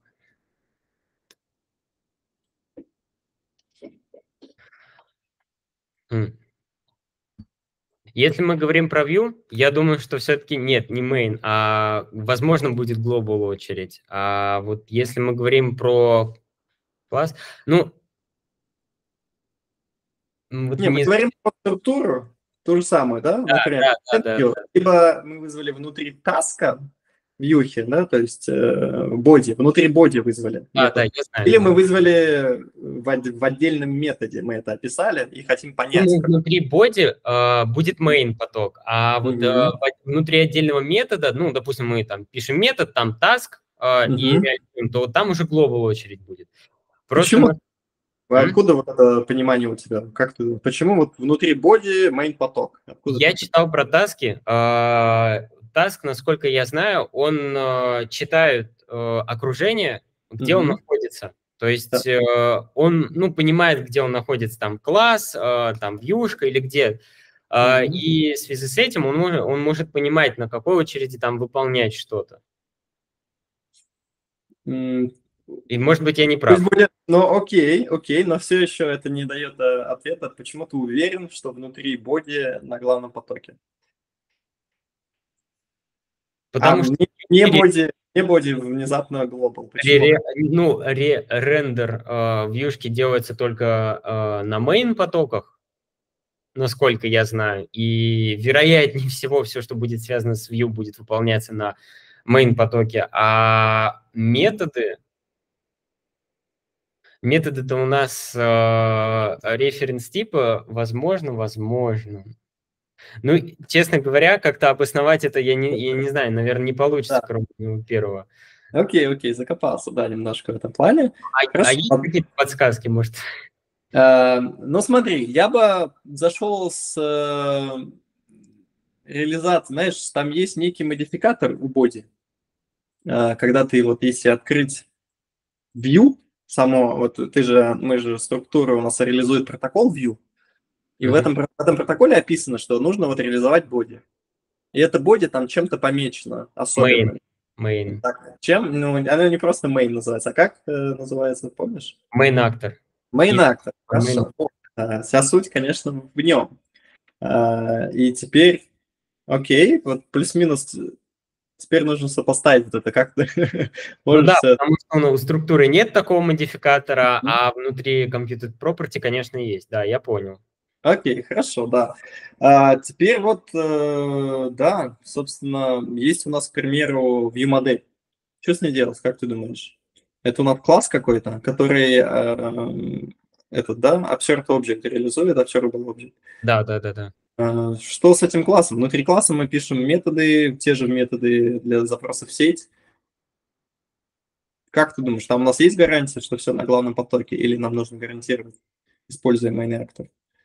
B: м, если мы говорим про view, я думаю, что все-таки нет, не main, а возможно будет global очередь. А вот если мы говорим про класс, ну, м, вот
A: Не, мы
B: не...
A: говорим про структуру, ту же самую, да?
B: Да,
A: Например,
B: да, да, да,
A: view.
B: да.
A: Либо мы вызвали внутри таска вьюхи, да, то есть э, боди, внутри боди вызвали
B: А, да,
A: метод.
B: я знаю,
A: Или мы
B: знаю.
A: вызвали в, од- в отдельном методе, мы это описали и хотим понять,
B: Ну,
A: как.
B: внутри боди э, будет main поток, а вот э,
A: Мгм.
B: во- внутри отдельного метода, ну, допустим, мы там пишем метод, там task э, и
A: Мгм.
B: реализуем, то вот там уже global очередь будет. Просто
A: Почему?
B: мы... М?
A: Откуда вот это понимание у тебя? Как ты, почему вот внутри боди main поток? Откуда ты
B: Я
A: это?
B: читал про таски. э, Таск, насколько я знаю, он э, читает э, окружение, где он
A: Мгм.
B: находится. То
A: Да.
B: есть э, он, ну, понимает, где он находится, там класс, э, там вьюшка или где. Э,
A: Мгм.
B: и в связи с этим он может, он может понимать, на какой очереди там выполнять что-то.
A: М,
B: И, может быть, я не
A: Пусть
B: прав.
A: будет, но окей, окей, но все еще это не дает э, ответа, почему ты уверен, что внутри боди на главном потоке. А
B: Потому что
A: не, не
B: четыре-
A: боди. Не body, внезапно global.
B: Ре-
A: Почему?
B: ре- ну, ре- рендер э, вьюшки делается только э, на main потоках, насколько я знаю, и вероятнее всего все, что будет связано с view, будет выполняться на main потоке, а методы, методы-то у нас референс типа, возможно, возможно. Ну, честно говоря, как-то обосновать это, я не, я не знаю, наверное, не получится,
A: Да.
B: кроме ну, первого.
A: Окей, окей, закопался, да, немножко в этом плане.
B: А, а
A: Хорошо.
B: есть какие-то подсказки, может?
A: Э, ну, смотри, я бы зашел с э, реализацией, знаешь, там есть некий модификатор у боди. Э, когда ты вот, если открыть view, само, вот ты же, мы же структура у нас реализует протокол view, и в
B: Мгм.
A: этом, в этом протоколе описано, что нужно вот реализовать боди. И это боди там чем-то помечено
B: Main,
A: особенно.
B: main,
A: Так, чем? Ну, оно не просто main называется, а как э, называется, помнишь?
B: main актор.
A: Main
B: Или
A: actor,
B: main.
A: хорошо. А, вся суть, конечно, в нем. А, и теперь, окей, вот плюс-минус, теперь нужно сопоставить вот это, как ты
B: Ну
A: можешь...
B: да,
A: всё-
B: потому что ну, у структуры нет такого модификатора, а внутри Computed Property, конечно, есть. Да, я понял.
A: Окей, хорошо, да. А, теперь вот, э, да, собственно, есть у нас, к примеру, view-модель. Что с ней делать, как ты думаешь? Это у нас класс какой-то, который э, этот, да, observed object реализует, observable object.
B: Да, да, да, да.
A: А, Что с этим классом? Внутри класса мы пишем методы, те же методы для запросов в сеть. Как ты думаешь, там у нас есть гарантия, что все на главном потоке, или нам нужно гарантировать, используя main actor?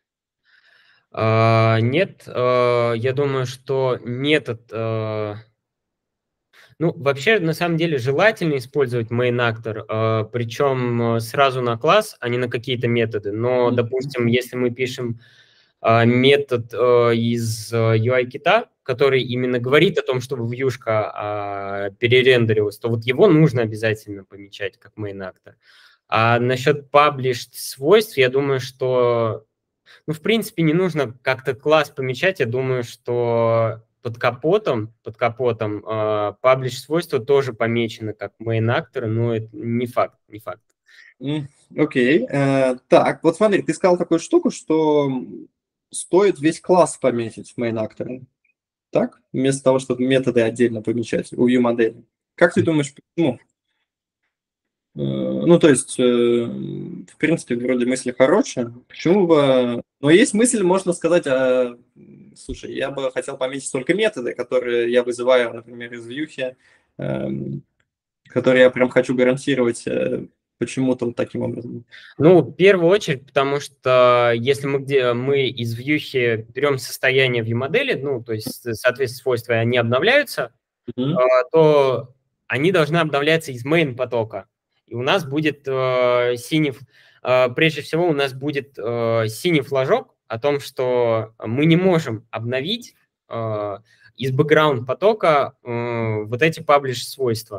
B: А, нет, а, я думаю, что метод... а, ну, вообще, на самом деле, желательно использовать main actor, а, причем сразу на класс, а не на какие-то методы. Но,
A: Мгм.
B: допустим, если мы пишем а, метод а, из а, ю ай-кита, который именно говорит о том, чтобы вьюшка а, перерендерилась, то вот его нужно обязательно помечать как main actor. А насчет published свойств, я думаю, что, ну, в принципе, не нужно как-то класс помечать. Я думаю, что под капотом, под капотом э, published свойства тоже помечены как main actor, но это не факт, не факт.
A: М, Окей. Э, Так, вот смотри, ты сказал такую штуку, что стоит весь класс пометить в main actor, так? Вместо того, чтобы методы отдельно помечать у view-модели. Как ты думаешь, почему? Э, Ну, то есть, э, в принципе, вроде мысли хорошие. Почему бы... Но есть мысль, можно сказать, а, слушай, я бы хотел пометить только методы, которые я вызываю, например, из вьюхи, эм, которые я прям хочу гарантировать э, почему-то вот таким образом.
B: Ну, в первую очередь, потому что если мы, где, мы из вьюхи берем состояние view-модели, ну, то есть, соответственно, свойства, они обновляются,
A: Мгм.
B: а, то они должны обновляться из main потока. И у нас будет э, синий, э, прежде всего у нас будет э, синий флажок о том, что мы не можем обновить э, из бэкграунд потока э, вот эти паблиш свойства.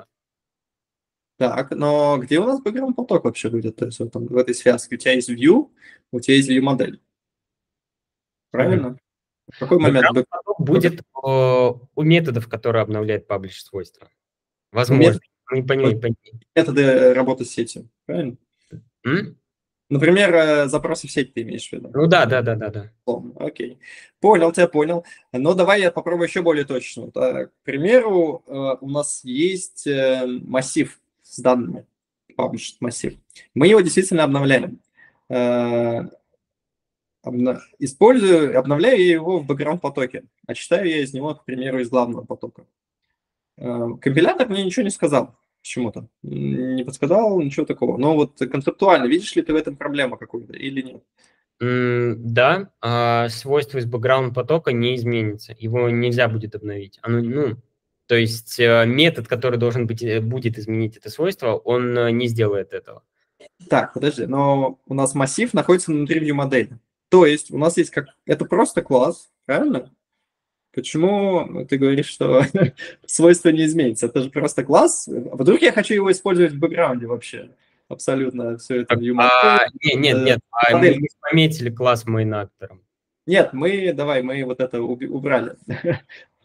A: Так, но где у нас бэкграунд поток вообще будет? То есть вот там, в этой связке у тебя есть view, у тебя есть view-модель. Правильно? В какой момент
B: Бэкграунд
A: бэк-
B: поток будет э, у методов, которые обновляют паблиш свойства.
A: у мет-
B: Возможно. Не понимаю, пони-
A: методы работы с сетью? Правильно?
B: М?
A: Например, э, запросы в сеть ты имеешь в виду?
B: Ну да, да, да, да, да.
A: Условно. Окей. Понял тебя, понял. Но давай я попробую еще более точно. Так, к примеру, э, у нас есть э, массив с данными, published массив. Мы его действительно обновляем. Э, обна- Использую, обновляю я его в бэкграунд потоке, а читаю я из него, к примеру, из главного потока. Э, Компилятор мне ничего не сказал почему-то. М, Не подсказал, ничего такого. Но вот концептуально, видишь ли ты в этом проблему какую-то или нет?
B: М, Да, а, свойство из бэкграунд потока не изменится. Его нельзя будет обновить. Оно, ну, то есть э, метод, который должен быть, э, будет изменить это свойство, он э, не сделает этого.
A: Так, подожди, но у нас массив находится внутри view-модели. То есть у нас есть как... Это просто класс, правильно? Почему ты говоришь, что свойство не изменится? Это же просто класс. А вдруг я хочу его использовать в бэкграунде вообще? Абсолютно все это
B: Так,
A: view-модель.
B: а, нет, нет,
A: э,
B: нет, а мы
A: модель.
B: не пометили класс main актором.
A: Нет, мы, давай, мы вот это уби- убрали.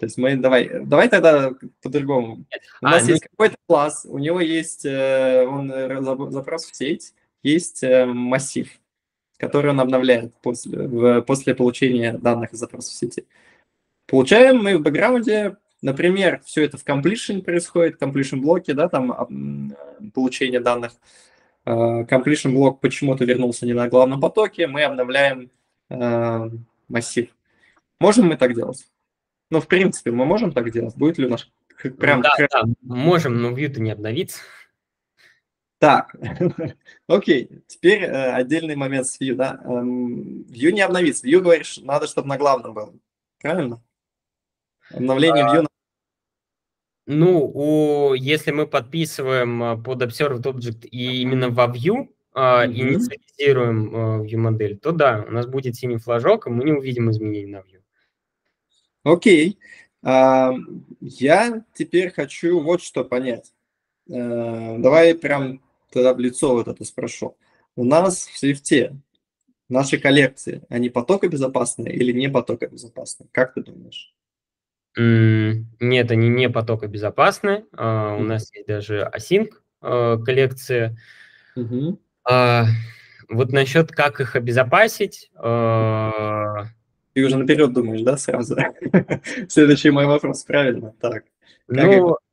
A: То есть мы давай, давай тогда по-другому. У
B: А,
A: нас
B: ну,
A: есть какой-то класс, у него есть э, он, э, заб- запрос в сеть, есть э, массив, который он обновляет после, в- после получения данных из запроса в сети. Получаем мы в бэкграунде, например, все это в completion происходит, completion блоке, да, там а, м, получение данных. Э, Completion блок почему-то вернулся не на главном потоке, мы обновляем э, массив. Можем мы так делать? Ну, в принципе, мы можем так делать. Будет ли у нас х- прям...
B: да,
A: хр-
B: да, можем, но view-то не обновится.
A: Так, окей. Теперь э, отдельный момент с Vue, да. Эм, Vue не обновится. Vue, говоришь, надо, чтобы на главном было. Правильно? Обновление Vue... на-
B: Ну, у, если мы подписываем э, под Observed Object и именно во View э,
A: Мгм.
B: инициализируем э, View-модель, то да, у нас будет синий флажок, и мы не увидим изменений на View.
A: Окей. А, я теперь хочу вот что понять. Э, Давай прям тогда в лицо вот это спрошу. У нас в Свифте наши коллекции, они потокобезопасные или не потокобезопасные? Как ты думаешь?
B: М, Нет, они не потокобезопасны. А, У
A: Мгм.
B: нас есть даже async э, коллекции.
A: Мгм.
B: А, Вот насчет как их обезопасить, э,
A: Ты уже наперед думаешь, да, сразу? Следующий мой вопрос, правильно? Так, как их...
B: ну,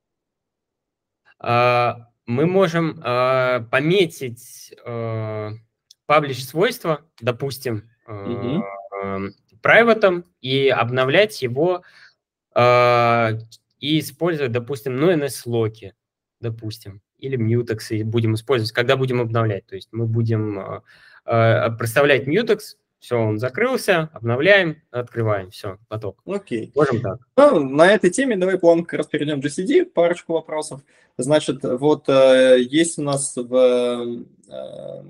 B: а, мы можем а, пометить паблиш свойства, допустим, э,
A: Мгм.
B: private, и обновлять его а, и использовать, допустим, ну, эн эс-локи, допустим, или mutex будем использовать, когда будем обновлять. То есть мы будем а, а, проставлять mutex, все, он закрылся, обновляем, открываем, все, поток.
A: Окей.
B: Можем так.
A: Ну, на этой теме давай плавно как раз перейдем в джи си ди, парочку вопросов. Значит, вот э, есть у нас в, э,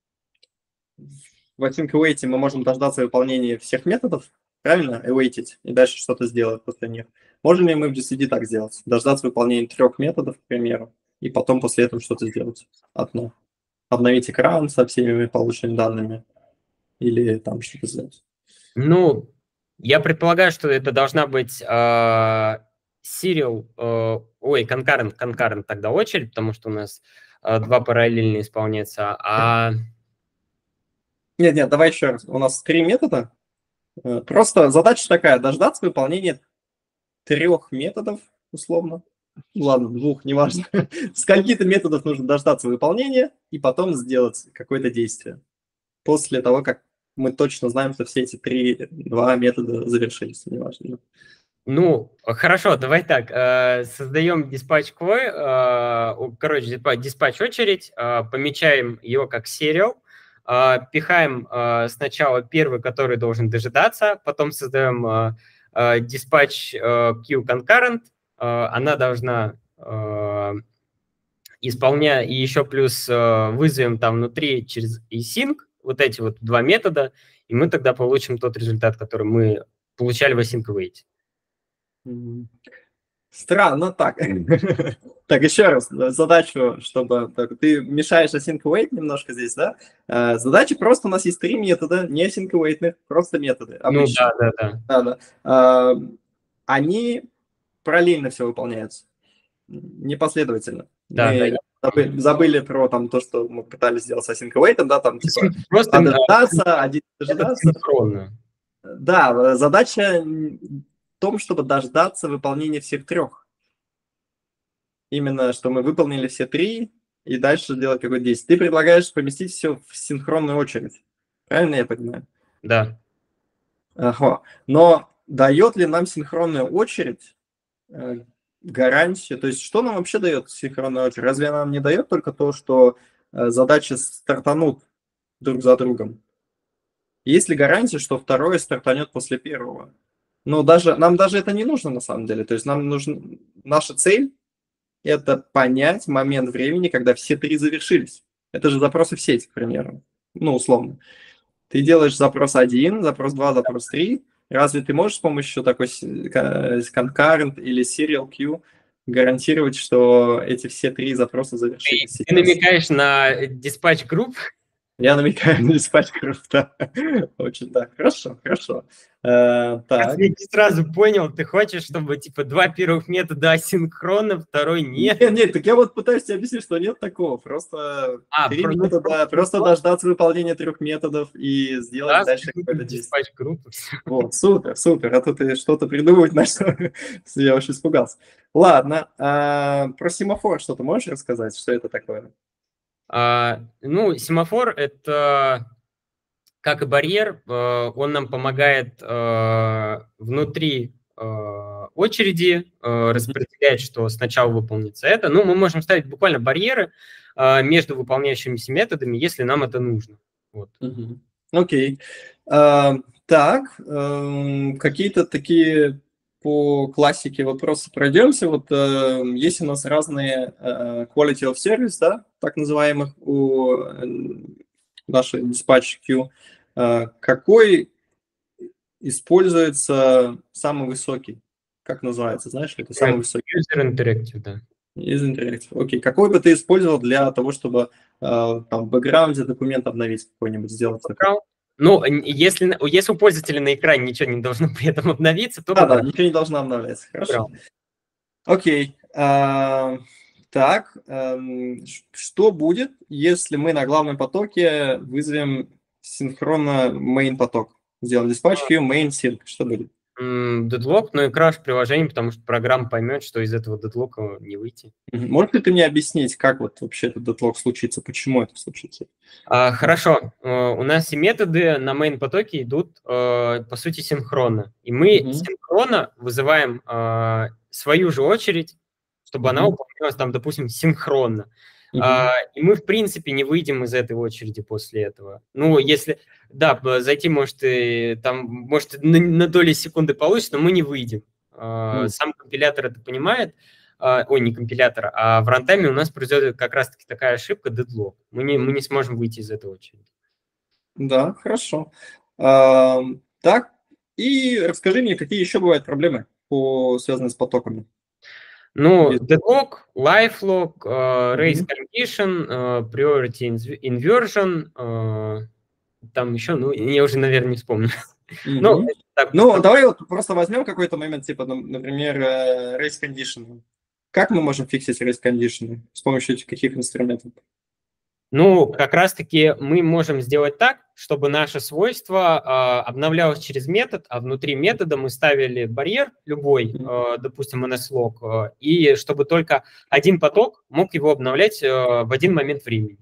A: в async await мы можем дождаться выполнения всех методов, правильно? Awaited, и дальше что-то сделать после них. Можем ли мы в джи си ди так сделать? Дождаться выполнения трех методов, к примеру, и потом после этого что-то сделать одно. Обновить экран со всеми полученными данными или там что-то сделать.
B: Ну, я предполагаю, что это должна быть а, serial, а, ой, concurrent, concurrent тогда очередь, потому что у нас а, два параллельно исполняются. А
A: Нет, нет, давай еще раз. У нас три метода. Э, Просто задача такая, дождаться выполнения трех методов, условно. Ну, ладно, двух, неважно. Скольки-то методов нужно дождаться выполнения и потом сделать какое-то действие. После того, как мы точно знаем, что все эти три, два метода завершились, неважно.
B: Ну, хорошо, давай так. э, Создаем диспатч квой, э, о, короче, диспа- диспатч очередь, э, помечаем его как serial, э, пихаем э, сначала первый, который должен дожидаться, потом создаем э, э, диспатч э, queue concurrent, э, она должна э, исполнять, и еще плюс э, вызовем там внутри через async вот эти вот два метода, и мы тогда получим тот результат, который мы получали в async await.
A: Мгм. Странно так. Так, еще раз, э, задачу, чтобы... так, ты мешаешь async await немножко здесь, да? Э, Задача просто, у нас есть три метода, не async await, просто методы
B: Ну
A: обычные.
B: да, да, да.
A: Да, да. А, Они параллельно все выполняются, непоследовательно.
B: Да, да, я
A: Мы забыли, забыли про там то, что мы пытались сделать с async await, да, там типа
B: просто
A: надо
B: э,
A: дождаться, один
B: это
A: дожидаться.
B: синхронно.
A: Да, задача в том, чтобы дождаться выполнения всех трех. Именно, что мы выполнили все три, и дальше сделать какое-то действие. Ты предлагаешь поместить все в синхронную очередь. Правильно я понимаю?
B: Да.
A: Ага. Но дает ли нам синхронная очередь э, гарантию? То есть что нам вообще дает синхронная очередь? Разве она нам не дает только то, что э, задачи стартанут друг за другом? Есть ли гарантия, что второе стартанет после первого? Ну, даже, нам даже это не нужно на самом деле. То есть нам нужна наша цель это понять момент времени, когда все три завершились. Это же запросы в сеть, к примеру. Ну, условно. Ты делаешь запрос один, запрос два, запрос три. Разве ты можешь с помощью такой с- ка- concurrent или serial queue гарантировать, что эти все три запроса завершились
B: Ты
A: сейчас?
B: намекаешь на диспатч групп?
A: Я намекаю на диспатч круто. Очень, да, хорошо, хорошо. Э,
B: Просто
A: так.
B: я не сразу понял, ты хочешь, чтобы типа два первых метода асинхронно, второй нет?
A: Нет, нет, так я вот пытаюсь тебе объяснить, что нет такого. Просто
B: А,
A: три
B: про, ну,
A: метода,
B: просто
A: просто дождаться выполнения трех методов и сделать
B: да,
A: дальше
B: скрипт,
A: какое-то действие.
B: диспатч группы, всё.
A: Вот, супер, супер. А то ты что-то придумывать начал. Я очень испугался. Ладно, а, про семафор что-то можешь рассказать? Что это такое?
B: А, ну, семафор — это, как и барьер, э, он нам помогает э, внутри э, очереди э,
A: Мгм,
B: распределять, что сначала выполнится это. Ну, мы можем ставить буквально барьеры э, между выполняющимися методами, если нам это нужно. Вот.
A: мгм. Окей. А, так, эм, какие-то такие по классике вопросы пройдемся. Вот э, есть у нас разные э, quality of service, да, так называемых у э, нашей dispatch queue. Э, какой используется самый высокий? Как называется? Знаешь, ли это
B: Э,
A: самый высокий
B: User Interactive, да.
A: из интерактив. Окей. Какой бы ты использовал для того, чтобы э, там в бэкграунде документ обновить какой-нибудь, сделать такой?
B: Бэкграунд. Ну, н- если, на- если у пользователя на экране ничего не должно при этом обновиться, то
A: Да-да,
B: бэкграунд.
A: ничего не должно обновляться. Хорошо. Окей. А, так, эм, ш- что будет, если мы на главном потоке вызовем синхронно main поток? Сделаем диспатч queue, main sync. Что будет?
B: Дедлок, но и краш приложение, потому что программа поймет, что из этого дедлока не выйти.
A: Мгм. Можешь ли ты мне объяснить, как вот вообще этот дедлог случится, почему это случится?
B: А, хорошо, э, у нас все методы на main потоке идут, э, по сути, синхронно. И мы
A: Мгм.
B: синхронно вызываем э, свою же очередь, чтобы она
A: Мгм.
B: выполнялась там, допустим, синхронно.
A: Мгм.
B: А, и мы, в принципе, не выйдем из этой очереди после этого. Ну, если, да, б- зайти, может, и там, может, на, на доли секунды получится, но мы не выйдем. А,
A: М.
B: сам компилятор это понимает, а, ой, не компилятор, а в рантайме у нас произойдет как раз-таки такая ошибка, дедлог. Мы не, мы не сможем выйти из этой очереди.
A: Да, хорошо. Ам, так, и расскажи мне, какие еще бывают проблемы, по связанные с потоками?
B: Ну,
A: Е
B: deadlock, lifelock, э, race
A: Мгм.
B: condition, э, priority inv- inversion, э, там еще, ну, я уже, наверное, не вспомню. Ну,
A: Мгм.
B: это так,
A: Ну,
B: достаточно.
A: давай вот просто возьмем какой-то момент, типа, нам например, э, race condition. Как мы можем фиксить race condition? С помощью этих каких инструментов?
B: Ну, как раз-таки мы можем сделать так, чтобы наше свойство а, обновлялось через метод, а внутри метода мы ставили барьер любой,
A: Мгм.
B: а, допустим, nslog, а, и чтобы только один поток мог его обновлять а, в один момент времени.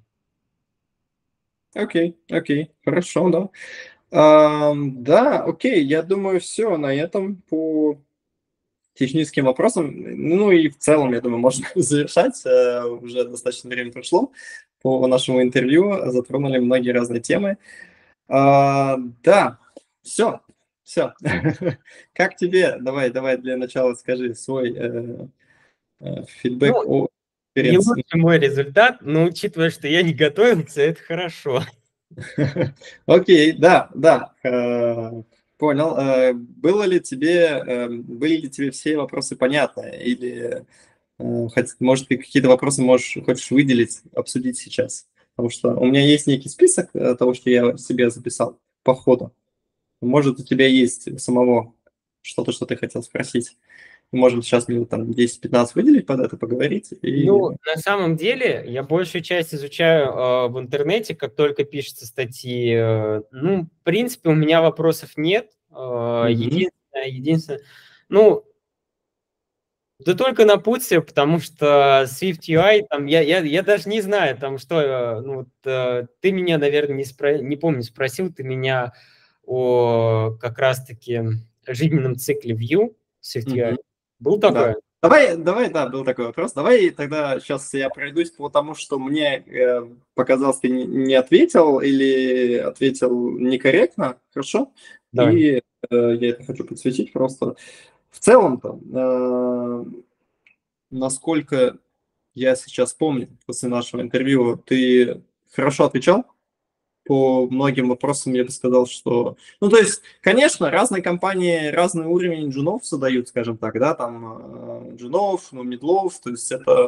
A: Окей, окей, хорошо, да. Ам, да, окей, я думаю, все на этом по техническим вопросам. Ну и в целом, я думаю, можно завершать. Э, уже достаточно времени прошло по нашему интервью, затронули многие разные темы. А, да, все, все. Как тебе? Давай, давай для начала скажи свой э, э, фидбэк
B: Ну,
A: о
B: не
A: конференции.
B: лучший мой результат, но учитывая, что я не готовился, это хорошо.
A: Окей, да, да, э, понял. Э, было ли тебе, э, были ли тебе все вопросы понятны? Или, э, хоть, может, ты какие-то вопросы можешь, хочешь выделить, обсудить сейчас? Потому что у меня есть некий список э, того, что я себе записал по ходу. Может, у тебя есть у самого что-то, что ты хотел спросить. Мы можем сейчас минут там десять-пятнадцать выделить под это, поговорить. И...
B: Ну, на самом деле, я большую часть изучаю э, в интернете, как только пишутся статьи. Э, ну, в принципе, у меня вопросов нет. Э,
A: Мгм.
B: единственное, единственное, ну, да только напутствие, потому что Swift ю ай, там, я, я, я даже не знаю, там что, э, ну, вот, э, ты меня, наверное, не, спро... не помню, спросил ты меня о как раз-таки жизненном цикле Vue Swift ю ай.
A: Мгм.
B: Был
A: Да.
B: такое?
A: Давай, давай, да, был такой вопрос. Давай тогда сейчас я пройдусь по тому, что мне э, показалось, ты не, не ответил или ответил некорректно, хорошо?
B: Давай.
A: И э, я это хочу подсветить просто. В целом-то, э, насколько я сейчас помню после нашего интервью, ты хорошо отвечал по многим вопросам. Я бы сказал, что... Ну, то есть, конечно, разные компании разный уровень джунов задают, скажем так, да, там э, джунов, ну, медлов, то есть это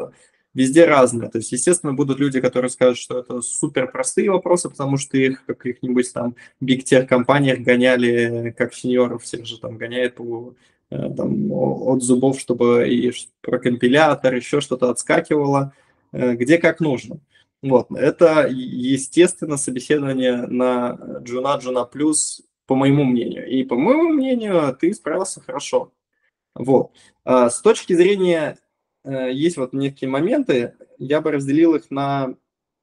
A: везде разное. То есть, естественно, будут люди, которые скажут, что это супер простые вопросы, потому что их в каких-нибудь там big tech компаниях гоняли, как сеньоров всех же там гоняет по, э, там, о- от зубов, чтобы и ш- про компилятор, еще что-то отскакивало, э, где как нужно. Вот, это, е- естественно, собеседование на Джуна, Джуна Плюс, по моему мнению. И по моему мнению, ты справился хорошо. Вот. А с точки зрения, э, есть вот некие моменты, я бы разделил их на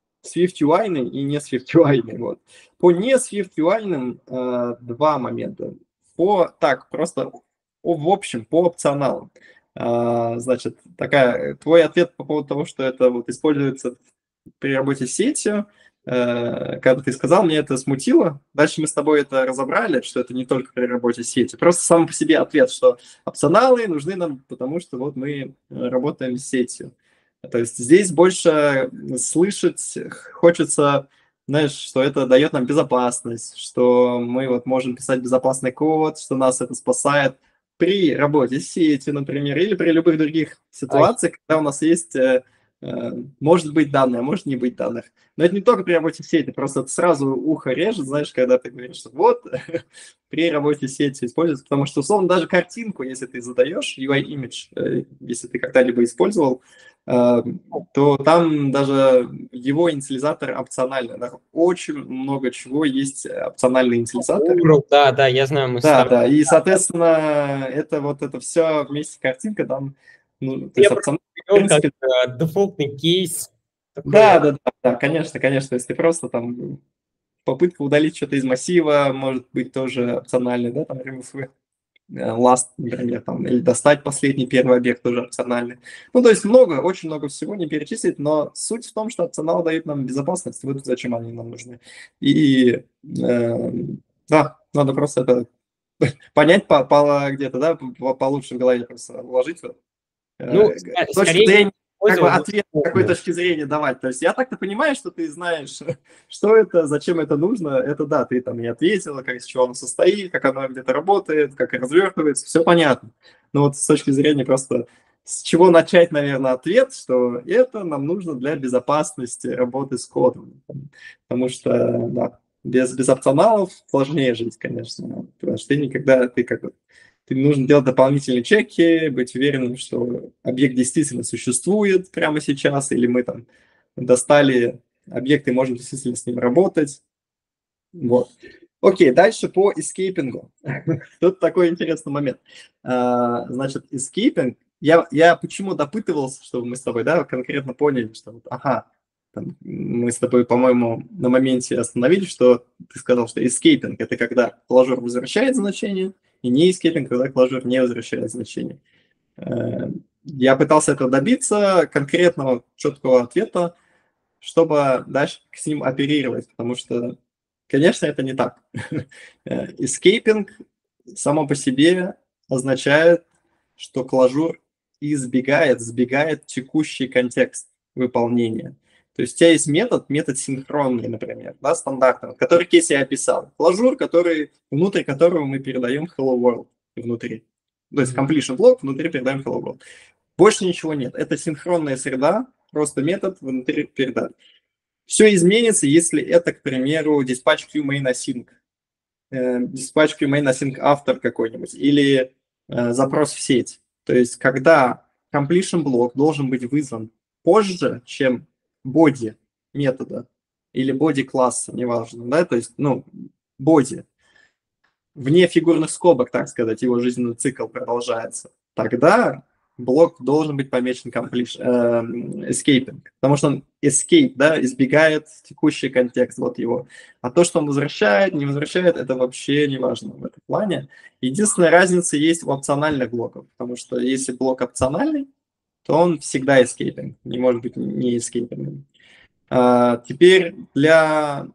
A: SwiftUI и не SwiftUI. Вот. По не SwiftUI э, два момента. По, так, просто о- в общем, по опционалам. А, значит, такая, твой ответ по поводу того, что это вот используется при работе с сетью, э, когда ты сказал, мне это смутило. Дальше мы с тобой это разобрали, что это не только при работе с сетью. Просто сам по себе ответ, что опционалы нужны нам, потому что вот мы э, работаем с сетью. То есть здесь больше слышать хочется, знаешь, что это дает нам безопасность, что мы вот можем писать безопасный код, что нас это спасает при работе с сетью, например, или при любых других
B: А,
A: ситуациях, когда у нас есть э, Э, может быть данные, а может не быть данных. Но это не только при работе в сети, просто это сразу ухо режет, знаешь, когда ты говоришь, что вот при работе с сетью используется, потому что, условно, даже картинку, если ты задаешь, ю ай-image, э, если ты когда-либо использовал, э, то там даже его инициализатор опциональный. Да? Очень много чего есть опциональный инициализатор.
B: Урал, да, да, я знаю, мы с
A: Да,
B: тобой.
A: да, и, соответственно, это вот это все вместе картинка там, ну, то
B: Я
A: есть
B: просто
A: опциональный, в
B: привел как
A: принципе.
B: э, дефолтный кейс. Такой,
A: Да, да, да, да, конечно, конечно, если просто там попытка удалить что-то из массива, может быть тоже опциональный, да, там remove э, last, например, там, или достать последний первый объект тоже опциональный. Ну, то есть много, очень много всего не перечислить, но суть в том, что опционалы дают нам безопасность, вот зачем они нам нужны. И э, да, надо просто это понять по, по где-то, да, по- получше в голове просто уложить. Вот.
B: ну,
A: Э,
B: ска-
A: с точки
B: скорее
A: зрения, как бы
B: использовал, но
A: ответ с какой
B: помню.
A: точки зрения давать. То есть я так-то понимаю, что ты знаешь, что это, зачем это нужно. Это да, ты там не ответила, как из чего оно состоит, как оно где-то работает, как развертывается, все понятно. Но вот с точки зрения просто с чего начать, наверное, ответ, что это нам нужно для безопасности работы с кодом. Потому что, да, без, без опционалов сложнее жить, конечно. Потому что ты никогда, ты как бы ты нужно делать дополнительные чеки, быть уверенным, что объект действительно существует прямо сейчас, или мы там достали объект и можем действительно с ним работать. Вот. Окей, дальше по эскейпингу. Тут такой интересный момент. А, значит, эскейпинг, я, я почему допытывался, чтобы мы с тобой, да, конкретно поняли, что вот, ага, там, мы с тобой, по-моему, на моменте остановились, что ты сказал, что эскейпинг – это когда клажор возвращает значение, и не эскейпинг, когда клажор не возвращает значение. Э, Я пытался этого добиться, конкретного четкого ответа, чтобы дальше с ним оперировать, потому что, конечно, это не так. Эскейпинг само по себе означает, что клажур избегает, сбегает текущий контекст выполнения. То есть у тебя есть метод, метод синхронный, например, да, стандартный, который кейс я описал. Клажур, который, внутрь которого мы передаем hello world внутри. То есть completion блок, внутри передаем hello world. Больше ничего нет. Это синхронная среда, просто метод внутри передать. Все изменится, если это, к примеру, dispatch queue main async, э, dispatch queue main async автор какой-нибудь, или э, запрос в сеть. То есть, когда completion блок должен быть вызван позже, чем body метода или body класса, неважно, да, то есть, ну, body, вне фигурных скобок, так сказать, его жизненный цикл продолжается, тогда блок должен быть помечен completion, э, escaping, потому что он escape, да, избегает текущий контекст, вот его. А то, что он возвращает, не возвращает, это вообще не важно в этом плане. Единственная разница есть у опциональных блоков, потому что если блок опциональный, то он всегда escaping, не может быть не escaping. А, теперь для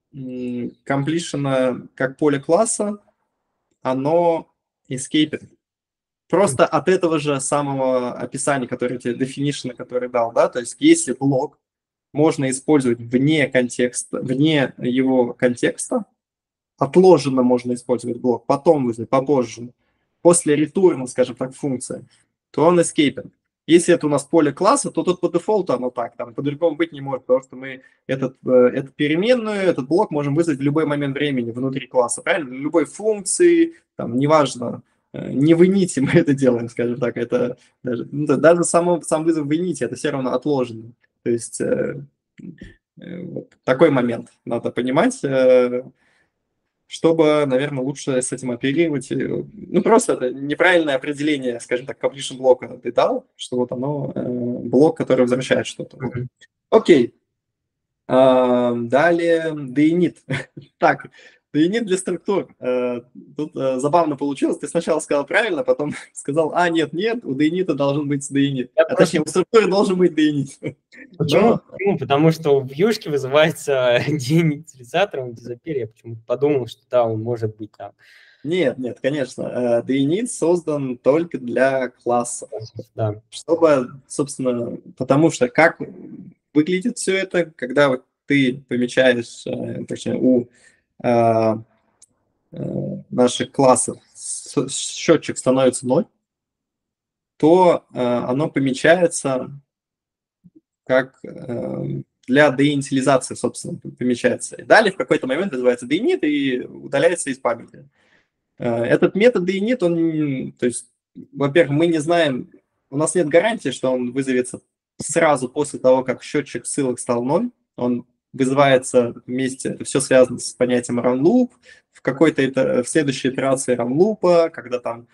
A: completion как поле класса оно escaping. Просто от этого же самого описания, которое тебе, definition, который дал, да, то есть если блок можно использовать вне контекста, вне его контекста, отложенно можно использовать блок, потом вызвать, попозже, после ретурна, скажем так, функция, то он escaping. Если это у нас поле класса, то тут по дефолту оно так, там по-другому быть не может, потому что мы этот, э, эту переменную, этот блок можем вызвать в любой момент времени внутри класса, правильно? Любой функции, там, неважно, э, не в init мы это делаем, скажем так, это даже, ну, даже само, сам вызов в init, это все равно отложено. То есть э, э, вот такой момент надо понимать, э, чтобы, наверное, лучше с этим оперировать. Ну, просто это неправильное определение, скажем так, completion блока ты дал, что вот оно э, блок, который возвращает что-то. Вот.
B: Мгм.
A: Окей. А, далее deinit. Так, deinit для структур. Э, Тут э, забавно получилось. Ты сначала сказал правильно, потом сказал, а, нет, нет, у deinit должен быть deinit.
B: Я
A: А
B: просто
A: точнее, у структуры должен быть deinit.
B: Почему?
A: Но
B: Почему? Потому что в вьюшке вызывается деинициализатором в дизапере. Я почему-то подумал, что да, он может быть там.
A: нет, нет, конечно. э, deinit создан только для класса.
B: Да.
A: Чтобы, собственно, потому что как выглядит все это, когда вот ты помечаешь, э, точнее, у э, э, наших классов с- счетчик становится ноль, то э, оно помечается как э, для деинициализации, собственно, помечается. И далее в какой-то момент вызывается deinit и удаляется из памяти. Э, Этот метод deinit, он, то есть, во-первых, мы не знаем, у нас нет гарантии, что он вызовется сразу после того, как счетчик ссылок стал ноль. Он вызывается вместе, это все связано с понятием runLoop, в какой-то это, в следующей итерации runLoop, когда там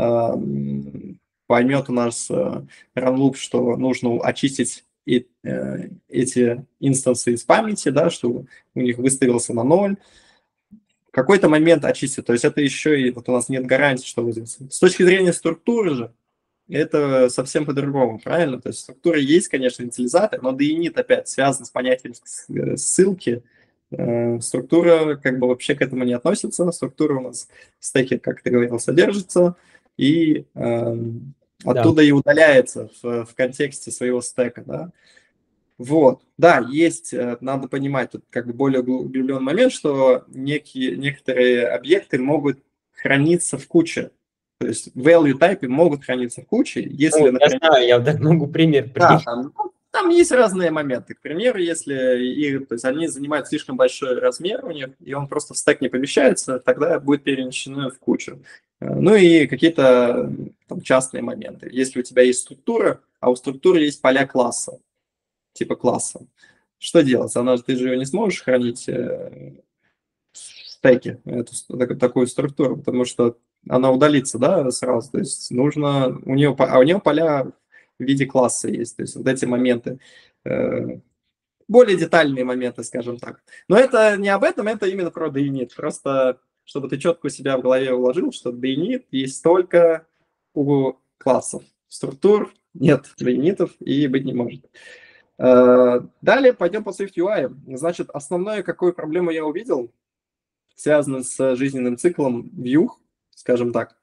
A: э, поймет у нас э, runLoop, что нужно очистить и, э, эти инстансы из памяти, да, что у них выставился на ноль, в какой-то момент очистит. То есть это еще и вот у нас нет гарантии, что вызовется. С точки зрения структуры же, это совсем по-другому, правильно? То есть структура есть, конечно, инициализатор, но deinit опять связан с понятием э, ссылки. Э, Структура как бы вообще к этому не относится. Структура у нас в стеке, как ты говорил, содержится, и э,
B: Да.
A: оттуда и удаляется в, в контексте своего стека, да. Вот, да, есть, э, надо понимать тут как бы более углубленный момент, что некие, некоторые объекты могут храниться в куче. То есть value type могут храниться в куче, если,
B: Ну, я
A: например,
B: знаю, я да, могу пример
A: да,
B: привести.
A: там, ну, там есть разные моменты. К примеру, если и, то есть они занимают слишком большой размер у них, и он просто в стек не помещается, тогда будет перенесено в кучу. Э, Ну и какие-то там частные моменты. Если у тебя есть структура, а у структуры есть поля класса, типа класса. Что делать? Она, ты же ее не сможешь хранить э, в стеке, эту, так- такую структуру, потому что она удалится, да, сразу. То есть нужно, у нее, а у нее поля в виде класса есть. То есть вот эти моменты, э, более детальные моменты, скажем так. Но это не об этом, это именно про deinit. Просто чтобы ты четко у себя в голове уложил, что deinit есть только у классов. Структур нет deinit'ов и быть не может. Э, Далее пойдем по SwiftUI. Значит, основную какую проблему я увидел, связанную с жизненным циклом Vue, скажем так.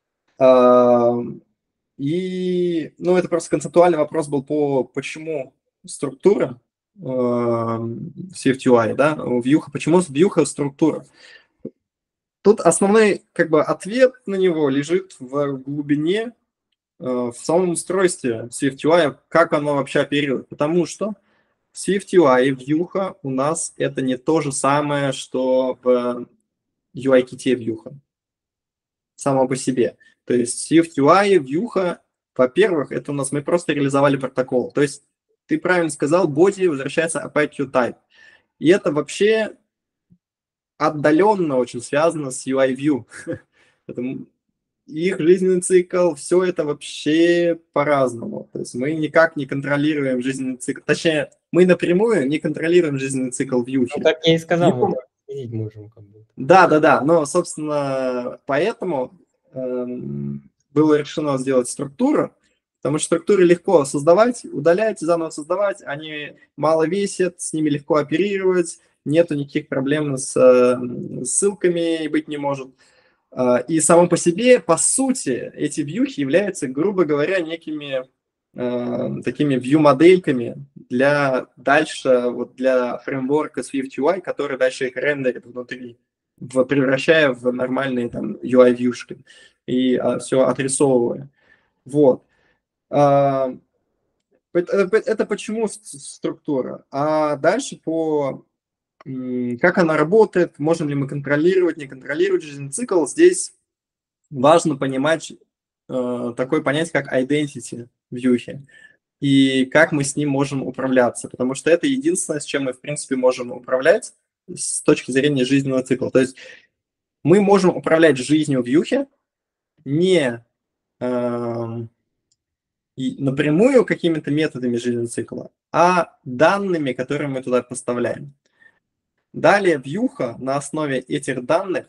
A: Э, И, ну, это просто концептуальный вопрос был по, почему структура э, SwiftUI, да, у Vue, почему с Vue структура. Тут основной, как бы, ответ на него лежит в глубине, э, в самом устройстве SwiftUI, как оно вообще оперирует. Потому что SwiftUI, вьюха у нас это не то же самое, что в ю ай-ките вьюха, само по себе. То есть SwiftUI, вьюха, во-первых, это у нас мы просто реализовали протокол. То есть ты правильно сказал, боди возвращается опять QType. И это вообще отдаленно очень связано с ю ай-View. Их жизненный цикл, все это вообще по-разному. То есть мы никак не контролируем жизненный цикл. Точнее, мы напрямую не контролируем жизненный цикл
B: Ну,
A: вьюхи.
B: как я и сказал, мы
A: Vue
B: только следить можем как будто.
A: Да, да, да. Но, собственно, поэтому эм, было решено сделать структуру, потому что структуры легко создавать, удалять, заново создавать. Они мало весят, с ними легко оперировать, нету никаких проблем с э, ссылками, быть не может. А, И само по себе, по сути, эти вьюхи являются, грубо говоря, некими э, такими view-модельками для дальше, вот для фреймворка SwiftUI, который дальше их рендерит внутри, в, превращая в нормальные там ю ай-вьюшки и а, все отрисовывая. Вот. А, это, это почему структура? А дальше по как она работает, можем ли мы контролировать, не контролировать жизненный цикл. Здесь важно понимать э, такое понятие, как identity в вьюхе, и как мы с ним можем управляться, потому что это единственное, с чем мы, в принципе, можем управлять с точки зрения жизненного цикла. То есть мы можем управлять жизнью в вьюхе не э, напрямую какими-то методами жизненного цикла, а данными, которые мы туда поставляем. Далее вьюха на основе этих данных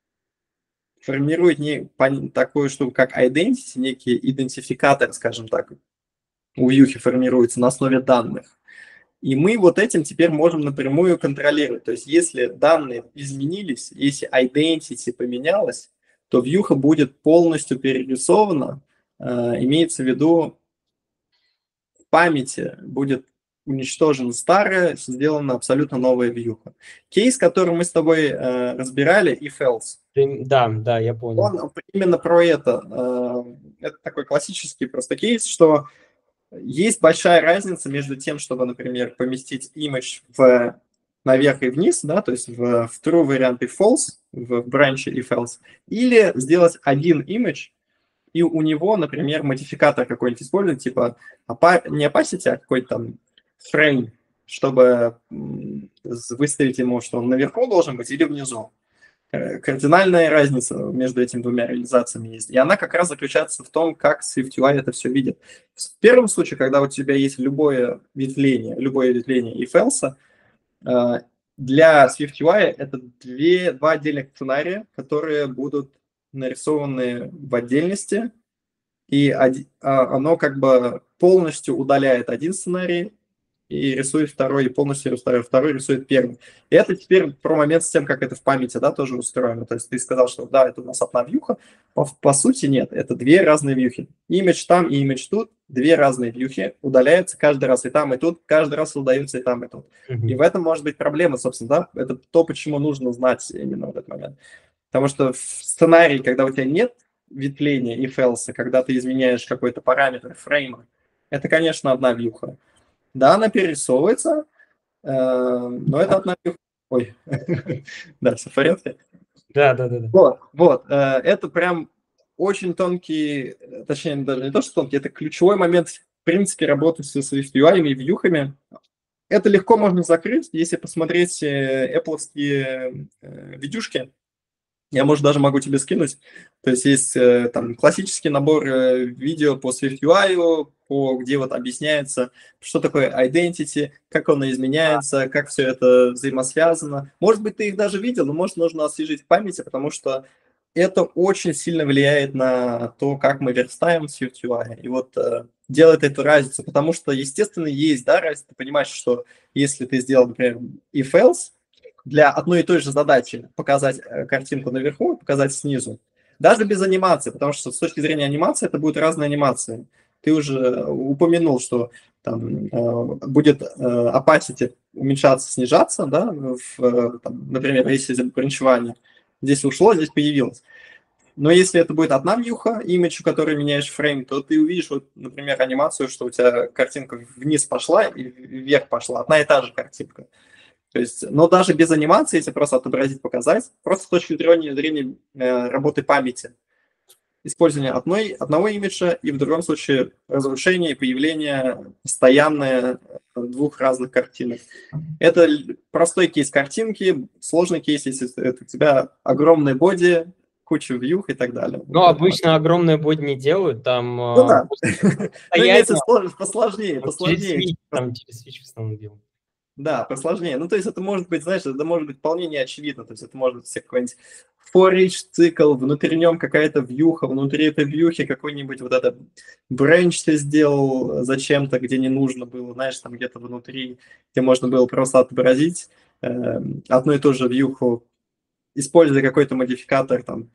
A: формирует не, такую штуку, как identity, некий идентификатор, скажем так, у вьюхи формируется на основе данных. И мы вот этим теперь можем напрямую контролировать. То есть если данные изменились, если identity поменялась, то вьюха будет полностью перерисована, э, имеется в виду в памяти будет уничтожена старая, сделана абсолютно новая вьюха. Кейс, который мы с тобой э, разбирали, if else.
B: Да, да, я понял.
A: Он именно про это. Э, это такой классический просто кейс, что есть большая разница между тем, чтобы, например, поместить image в, наверх и вниз, да, то есть в, в true вариант и false, в бранче if else, или сделать один image, и у него, например, модификатор какой-нибудь использовать, типа не opacity, а какой-то там frame, чтобы выставить ему, что он наверху должен быть или внизу. Кардинальная разница между этими двумя реализациями есть. И она как раз заключается в том, как SwiftUI это все видит. В первом случае, когда у тебя есть любое ветвление, любое ветвление if else, для SwiftUI это две, два отдельных сценария, которые будут нарисованы в отдельности, и оно как бы полностью удаляет один сценарий и рисует второй, и полностью второй, второй рисует первый. И это теперь про момент с тем, как это в памяти, да, тоже устроено. То есть ты сказал, что да, это у нас одна вьюха, по, по сути нет, это две разные вьюхи. Имидж там и имидж тут, две разные вьюхи, удаляются каждый раз и там, и тут, каждый раз удаются и там, и тут. Mm-hmm. И в этом может быть проблема, собственно, да, это то, почему нужно знать именно в этот момент. Потому что в сценарии, когда у тебя нет ветвления if else, когда ты изменяешь какой-то параметр фрейма, это, конечно, одна вьюха. Да, она перерисовывается, э, но это одна вьюха. Ой, да, все в порядке?
B: Да, да, да.
A: Вот, вот, э, это прям очень тонкий, точнее, даже не то, что тонкий, это ключевой момент, в принципе, работы с SwiftUI и вьюхами. Это легко можно закрыть, если посмотреть Apple-овские э, видюшки. Я, может, даже могу тебе скинуть. То есть есть э, там классический набор э, видео по SwiftUI, по, где вот объясняется, что такое identity, как оно изменяется, как все это взаимосвязано. Может быть, ты их даже видел, но, может, нужно освежить в памяти, потому что это очень сильно влияет на то, как мы верстаем SwiftUI. И вот э, делает эту разницу, потому что, естественно, есть, да, разница. Ты понимаешь, что если ты сделал, например, if else, для одной и той же задачи показать картинку наверху и показать снизу, даже без анимации, потому что с точки зрения анимации это будут разные анимации. Ты уже упомянул, что там э, будет э, opacity уменьшаться, снижаться, да, в, там, например, если бранчевание, здесь ушло, здесь появилось. Но если это будет одна вьюха, имидж, у которой меняешь фрейм, то ты увидишь, вот, например, анимацию, что у тебя картинка вниз пошла и вверх пошла, одна и та же картинка. То есть, но даже без анимации, если просто отобразить, показать, просто с точки зрения, зрения э, работы памяти, использование одной, одного имиджа и в другом случае разрушение и появление постоянное двух разных картинок. Это простой кейс картинки, сложный кейс, если это у тебя огромный боди, куча вьюх и так далее.
B: Ну, вот обычно огромные боди не делают, там...
A: Ну да, ну имеется посложнее, посложнее.
B: Там через свич в основном делают.
A: Да, посложнее. Ну, то есть это может быть, знаешь, это может быть вполне не очевидно. То есть это может быть какой-нибудь for each цикл, внутри нем какая-то вьюха, внутри этой вьюхи какой-нибудь вот этот бренч ты сделал зачем-то, где не нужно было, знаешь, там где-то внутри, где можно было просто отобразить э, одну и ту же вьюху, используя какой-то модификатор, там,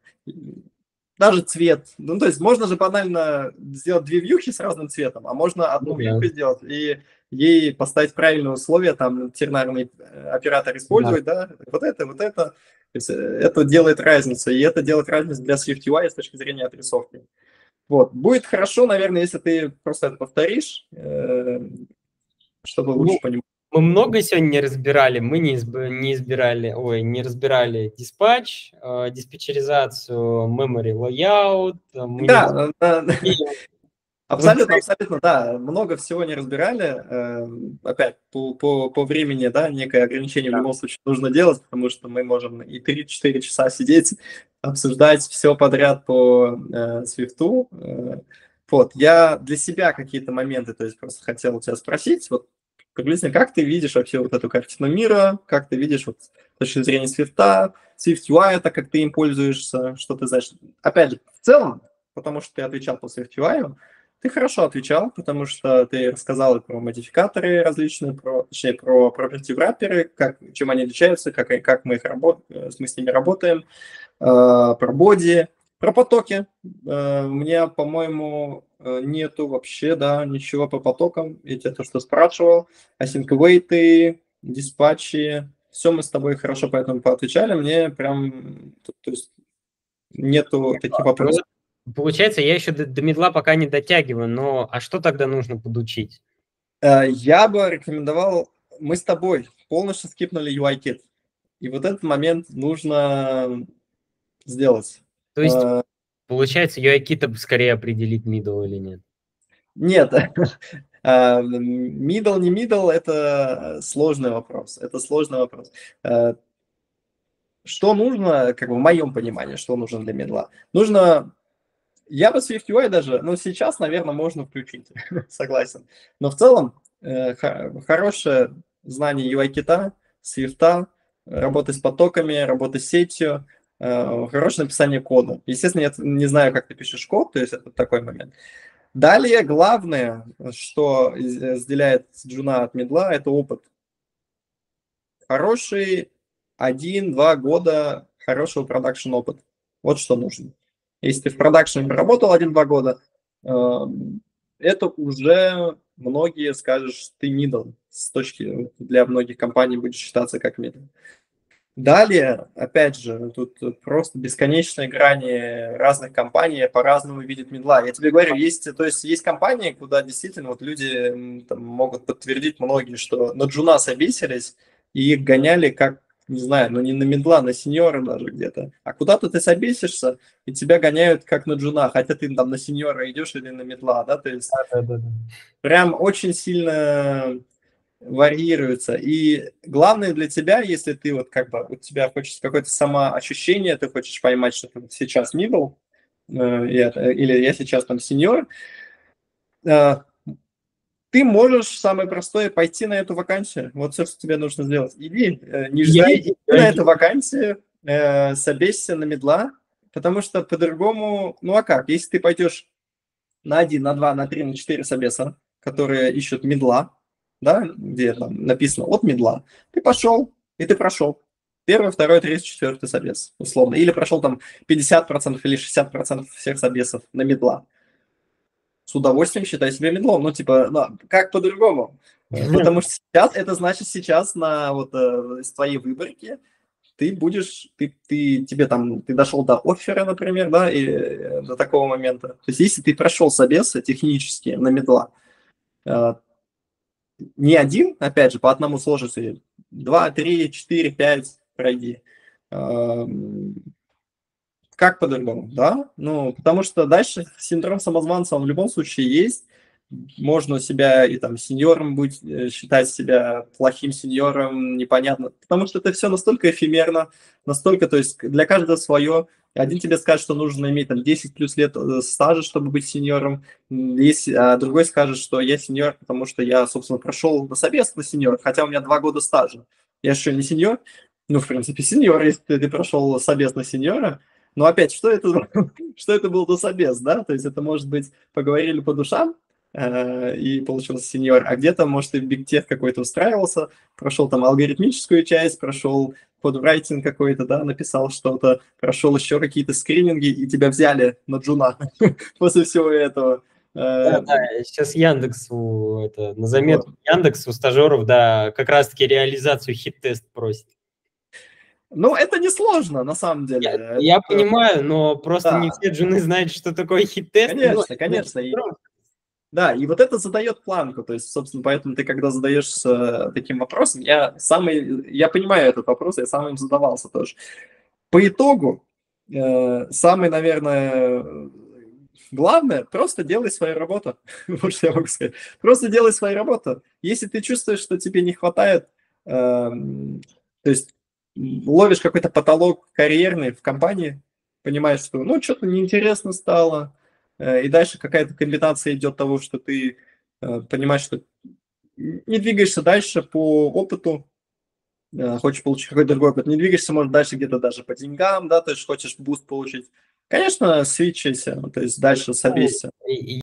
A: даже цвет. Ну, то есть можно же банально сделать две вьюхи с разным цветом, а можно одну
B: Okay.
A: вьюху сделать и ей поставить правильные условия, там, тернарный оператор использовать, да, да? вот это, вот это. То есть это делает разницу, и это делает разницу для SwiftUI с точки зрения отрисовки. Вот. Будет хорошо, наверное, если ты просто это повторишь, э, чтобы лучше
B: Ну,
A: понимать.
B: мы много сегодня не разбирали, мы не, изб- не избирали, ой, не разбирали диспатч, э, диспетчеризацию, memory layout, э, мы не
A: Да, да,
B: разбирали. Вот,
A: абсолютно, абсолютно, да. Много всего не разбирали. Э, Опять, по, по, по времени, да, некое ограничение в
B: да.
A: любом случае нужно делать, потому что мы можем и три-четыре часа сидеть, обсуждать все подряд по э, Свифту. Э, вот, я для себя какие-то моменты, то есть просто хотел у тебя спросить, вот, приблизительно, как ты видишь вообще вот эту картину мира, как ты видишь вот с точки зрения Свифта, Swift ю ай, так как ты им пользуешься, что ты знаешь. Опять же, в целом, потому что ты отвечал по Swift ю ай, ты хорошо отвечал, потому что ты рассказал и про модификаторы различные, про, точнее, про property wrapper, как, чем они отличаются, как, как мы, их работ, мы с ними работаем, э, про боди, про потоки. Э, у меня, по-моему, э, нету вообще, да, ничего по потокам. Я тебя то, что спрашивал. Async await, диспатчи. Все мы с тобой хорошо по этому поотвечали. Мне прям, то, то есть, нету таких
B: Ну
A: вопросов.
B: вот, получается, я еще до, до медла пока не дотягиваю, но а что тогда нужно подучить?
A: Э, Я бы рекомендовал, мы с тобой полностью скипнули ю ай-кит. И вот этот момент нужно сделать.
B: То есть,
A: Э,
B: получается, ю ай-кита скорее определить middle или нет?
A: Нет, э, middle, не middle, это сложный вопрос. Это сложный вопрос. Э, Что нужно, как бы в моем понимании, что нужно для медла? Нужно, я бы Swift ю ай даже, ну сейчас, наверное, можно включить, согласен. Но в целом э, хо- хорошее знание ю ай-кита, Swift, работы с потоками, работы с сетью, э, хорошее написание кода. Естественно, я не знаю, как ты пишешь код, то есть это такой момент. Далее, главное, что из- разделяет джуна от медла, это опыт. Хороший один-два года хорошего продакшн опыта. Вот что нужно. Если ты в продакшене проработал один-два года, э, это уже многие скажут, что ты middle. С точки для многих компаний будет считаться как middle. Далее, опять же, тут просто бесконечные грани разных компаний по-разному видят медла. Я тебе говорю, есть, то есть есть компании, куда действительно вот люди там, могут подтвердить многие, что на джуна собесились и их гоняли как, не знаю, ну не на медла, на сеньора даже где-то. А куда-то ты собесишься, и тебя гоняют как на джуна, хотя ты там на сеньора идешь или на медла, да, то есть
B: Да, да, да.
A: прям очень сильно варьируется. И главное для тебя, если ты вот как бы у тебя хочется какое-то самоощущение, ты хочешь поймать, что ты вот сейчас middle, э, и это, или я сейчас там сеньор, э, ты можешь самое простое пойти на эту вакансию. Вот все, что тебе нужно сделать. Иди, э, не
B: Я,
A: жди, иди
B: я,
A: на эту вакансию, э, собесься на медла, потому что по-другому, ну а как, если ты пойдешь на один, на два, на три, на четыре собеса, которые ищут медла, да, где там написано от медла, ты пошел, и ты прошел. Первый, второй, третий, четвертый собес, условно. Или прошел там пятьдесят процентов или шестьдесят процентов всех собесов на медла. С удовольствием считай себя медлом. Ну, типа, ну, как по-другому? Э, Потому что сейчас, это значит сейчас на вот э, с твоей выборки ты будешь, ты, ты, тебе там, ты дошел до оффера, например, да, и э, до такого момента. То есть, если ты прошел собесы технически на медла, э, не один, опять же, по одному сложности, два, три, четыре, пять пройди. Э, как по-другому, да? Ну, потому что дальше синдром самозванца, он в любом случае есть. Можно себя и там сеньором быть, э, считать себя плохим сеньором, непонятно. Потому что это все настолько эфемерно, настолько, то есть для каждого свое. Один тебе скажет, что нужно иметь там десять плюс лет э, стажа, чтобы быть сеньором. Есть, а другой скажет, что я сеньор, потому что я, собственно, прошел на собес на сеньор, хотя у меня два года стажа. Я еще не сеньор. Ну, в принципе, сеньор, если ты, ты прошел собес на сеньора. Но опять, что это, что это был за собес, да? То есть это, может быть, поговорили по душам, э, и получился сеньор, а где-то, может, и бигтех какой-то устраивался, прошел там алгоритмическую часть, прошел кодврайтинг какой-то, да, написал что-то, прошел еще какие-то скрининги, и тебя взяли на джуна после всего этого.
B: да,
A: Э,
B: да, сейчас Яндексу, это, на
A: Вот.
B: заметку Яндексу стажеров, да, как раз-таки реализацию хит-тест просит.
A: Ну, это несложно, на самом
B: Я,
A: деле.
B: я
A: Это,
B: понимаю, но просто не
A: да,
B: все джуны знают, что такое хит-тест. Ну,
A: конечно,
B: это
A: конечно. И,
B: здорово.
A: да, и вот это задает планку. То есть, собственно, поэтому ты, когда задаешься таким вопросом, я самый, я понимаю этот вопрос, я сам им задавался тоже. По итогу, э, самый, наверное, главное, просто делай свою работу. Вот что я могу сказать. Просто делай свою работу. Если ты чувствуешь, что тебе не хватает, эм, то есть м, ловишь какой-то потолок карьерный в компании, понимаешь, что ну что-то неинтересно стало, э, и дальше какая-то комбинация идет того, что ты э, понимаешь, что не двигаешься дальше по опыту, э, хочешь получить какой-то другой опыт, не двигаешься, может, дальше где-то даже по деньгам, да, то есть хочешь буст получить. Конечно, свитчайся, то есть дальше
B: Ну,
A: собейся.
B: и-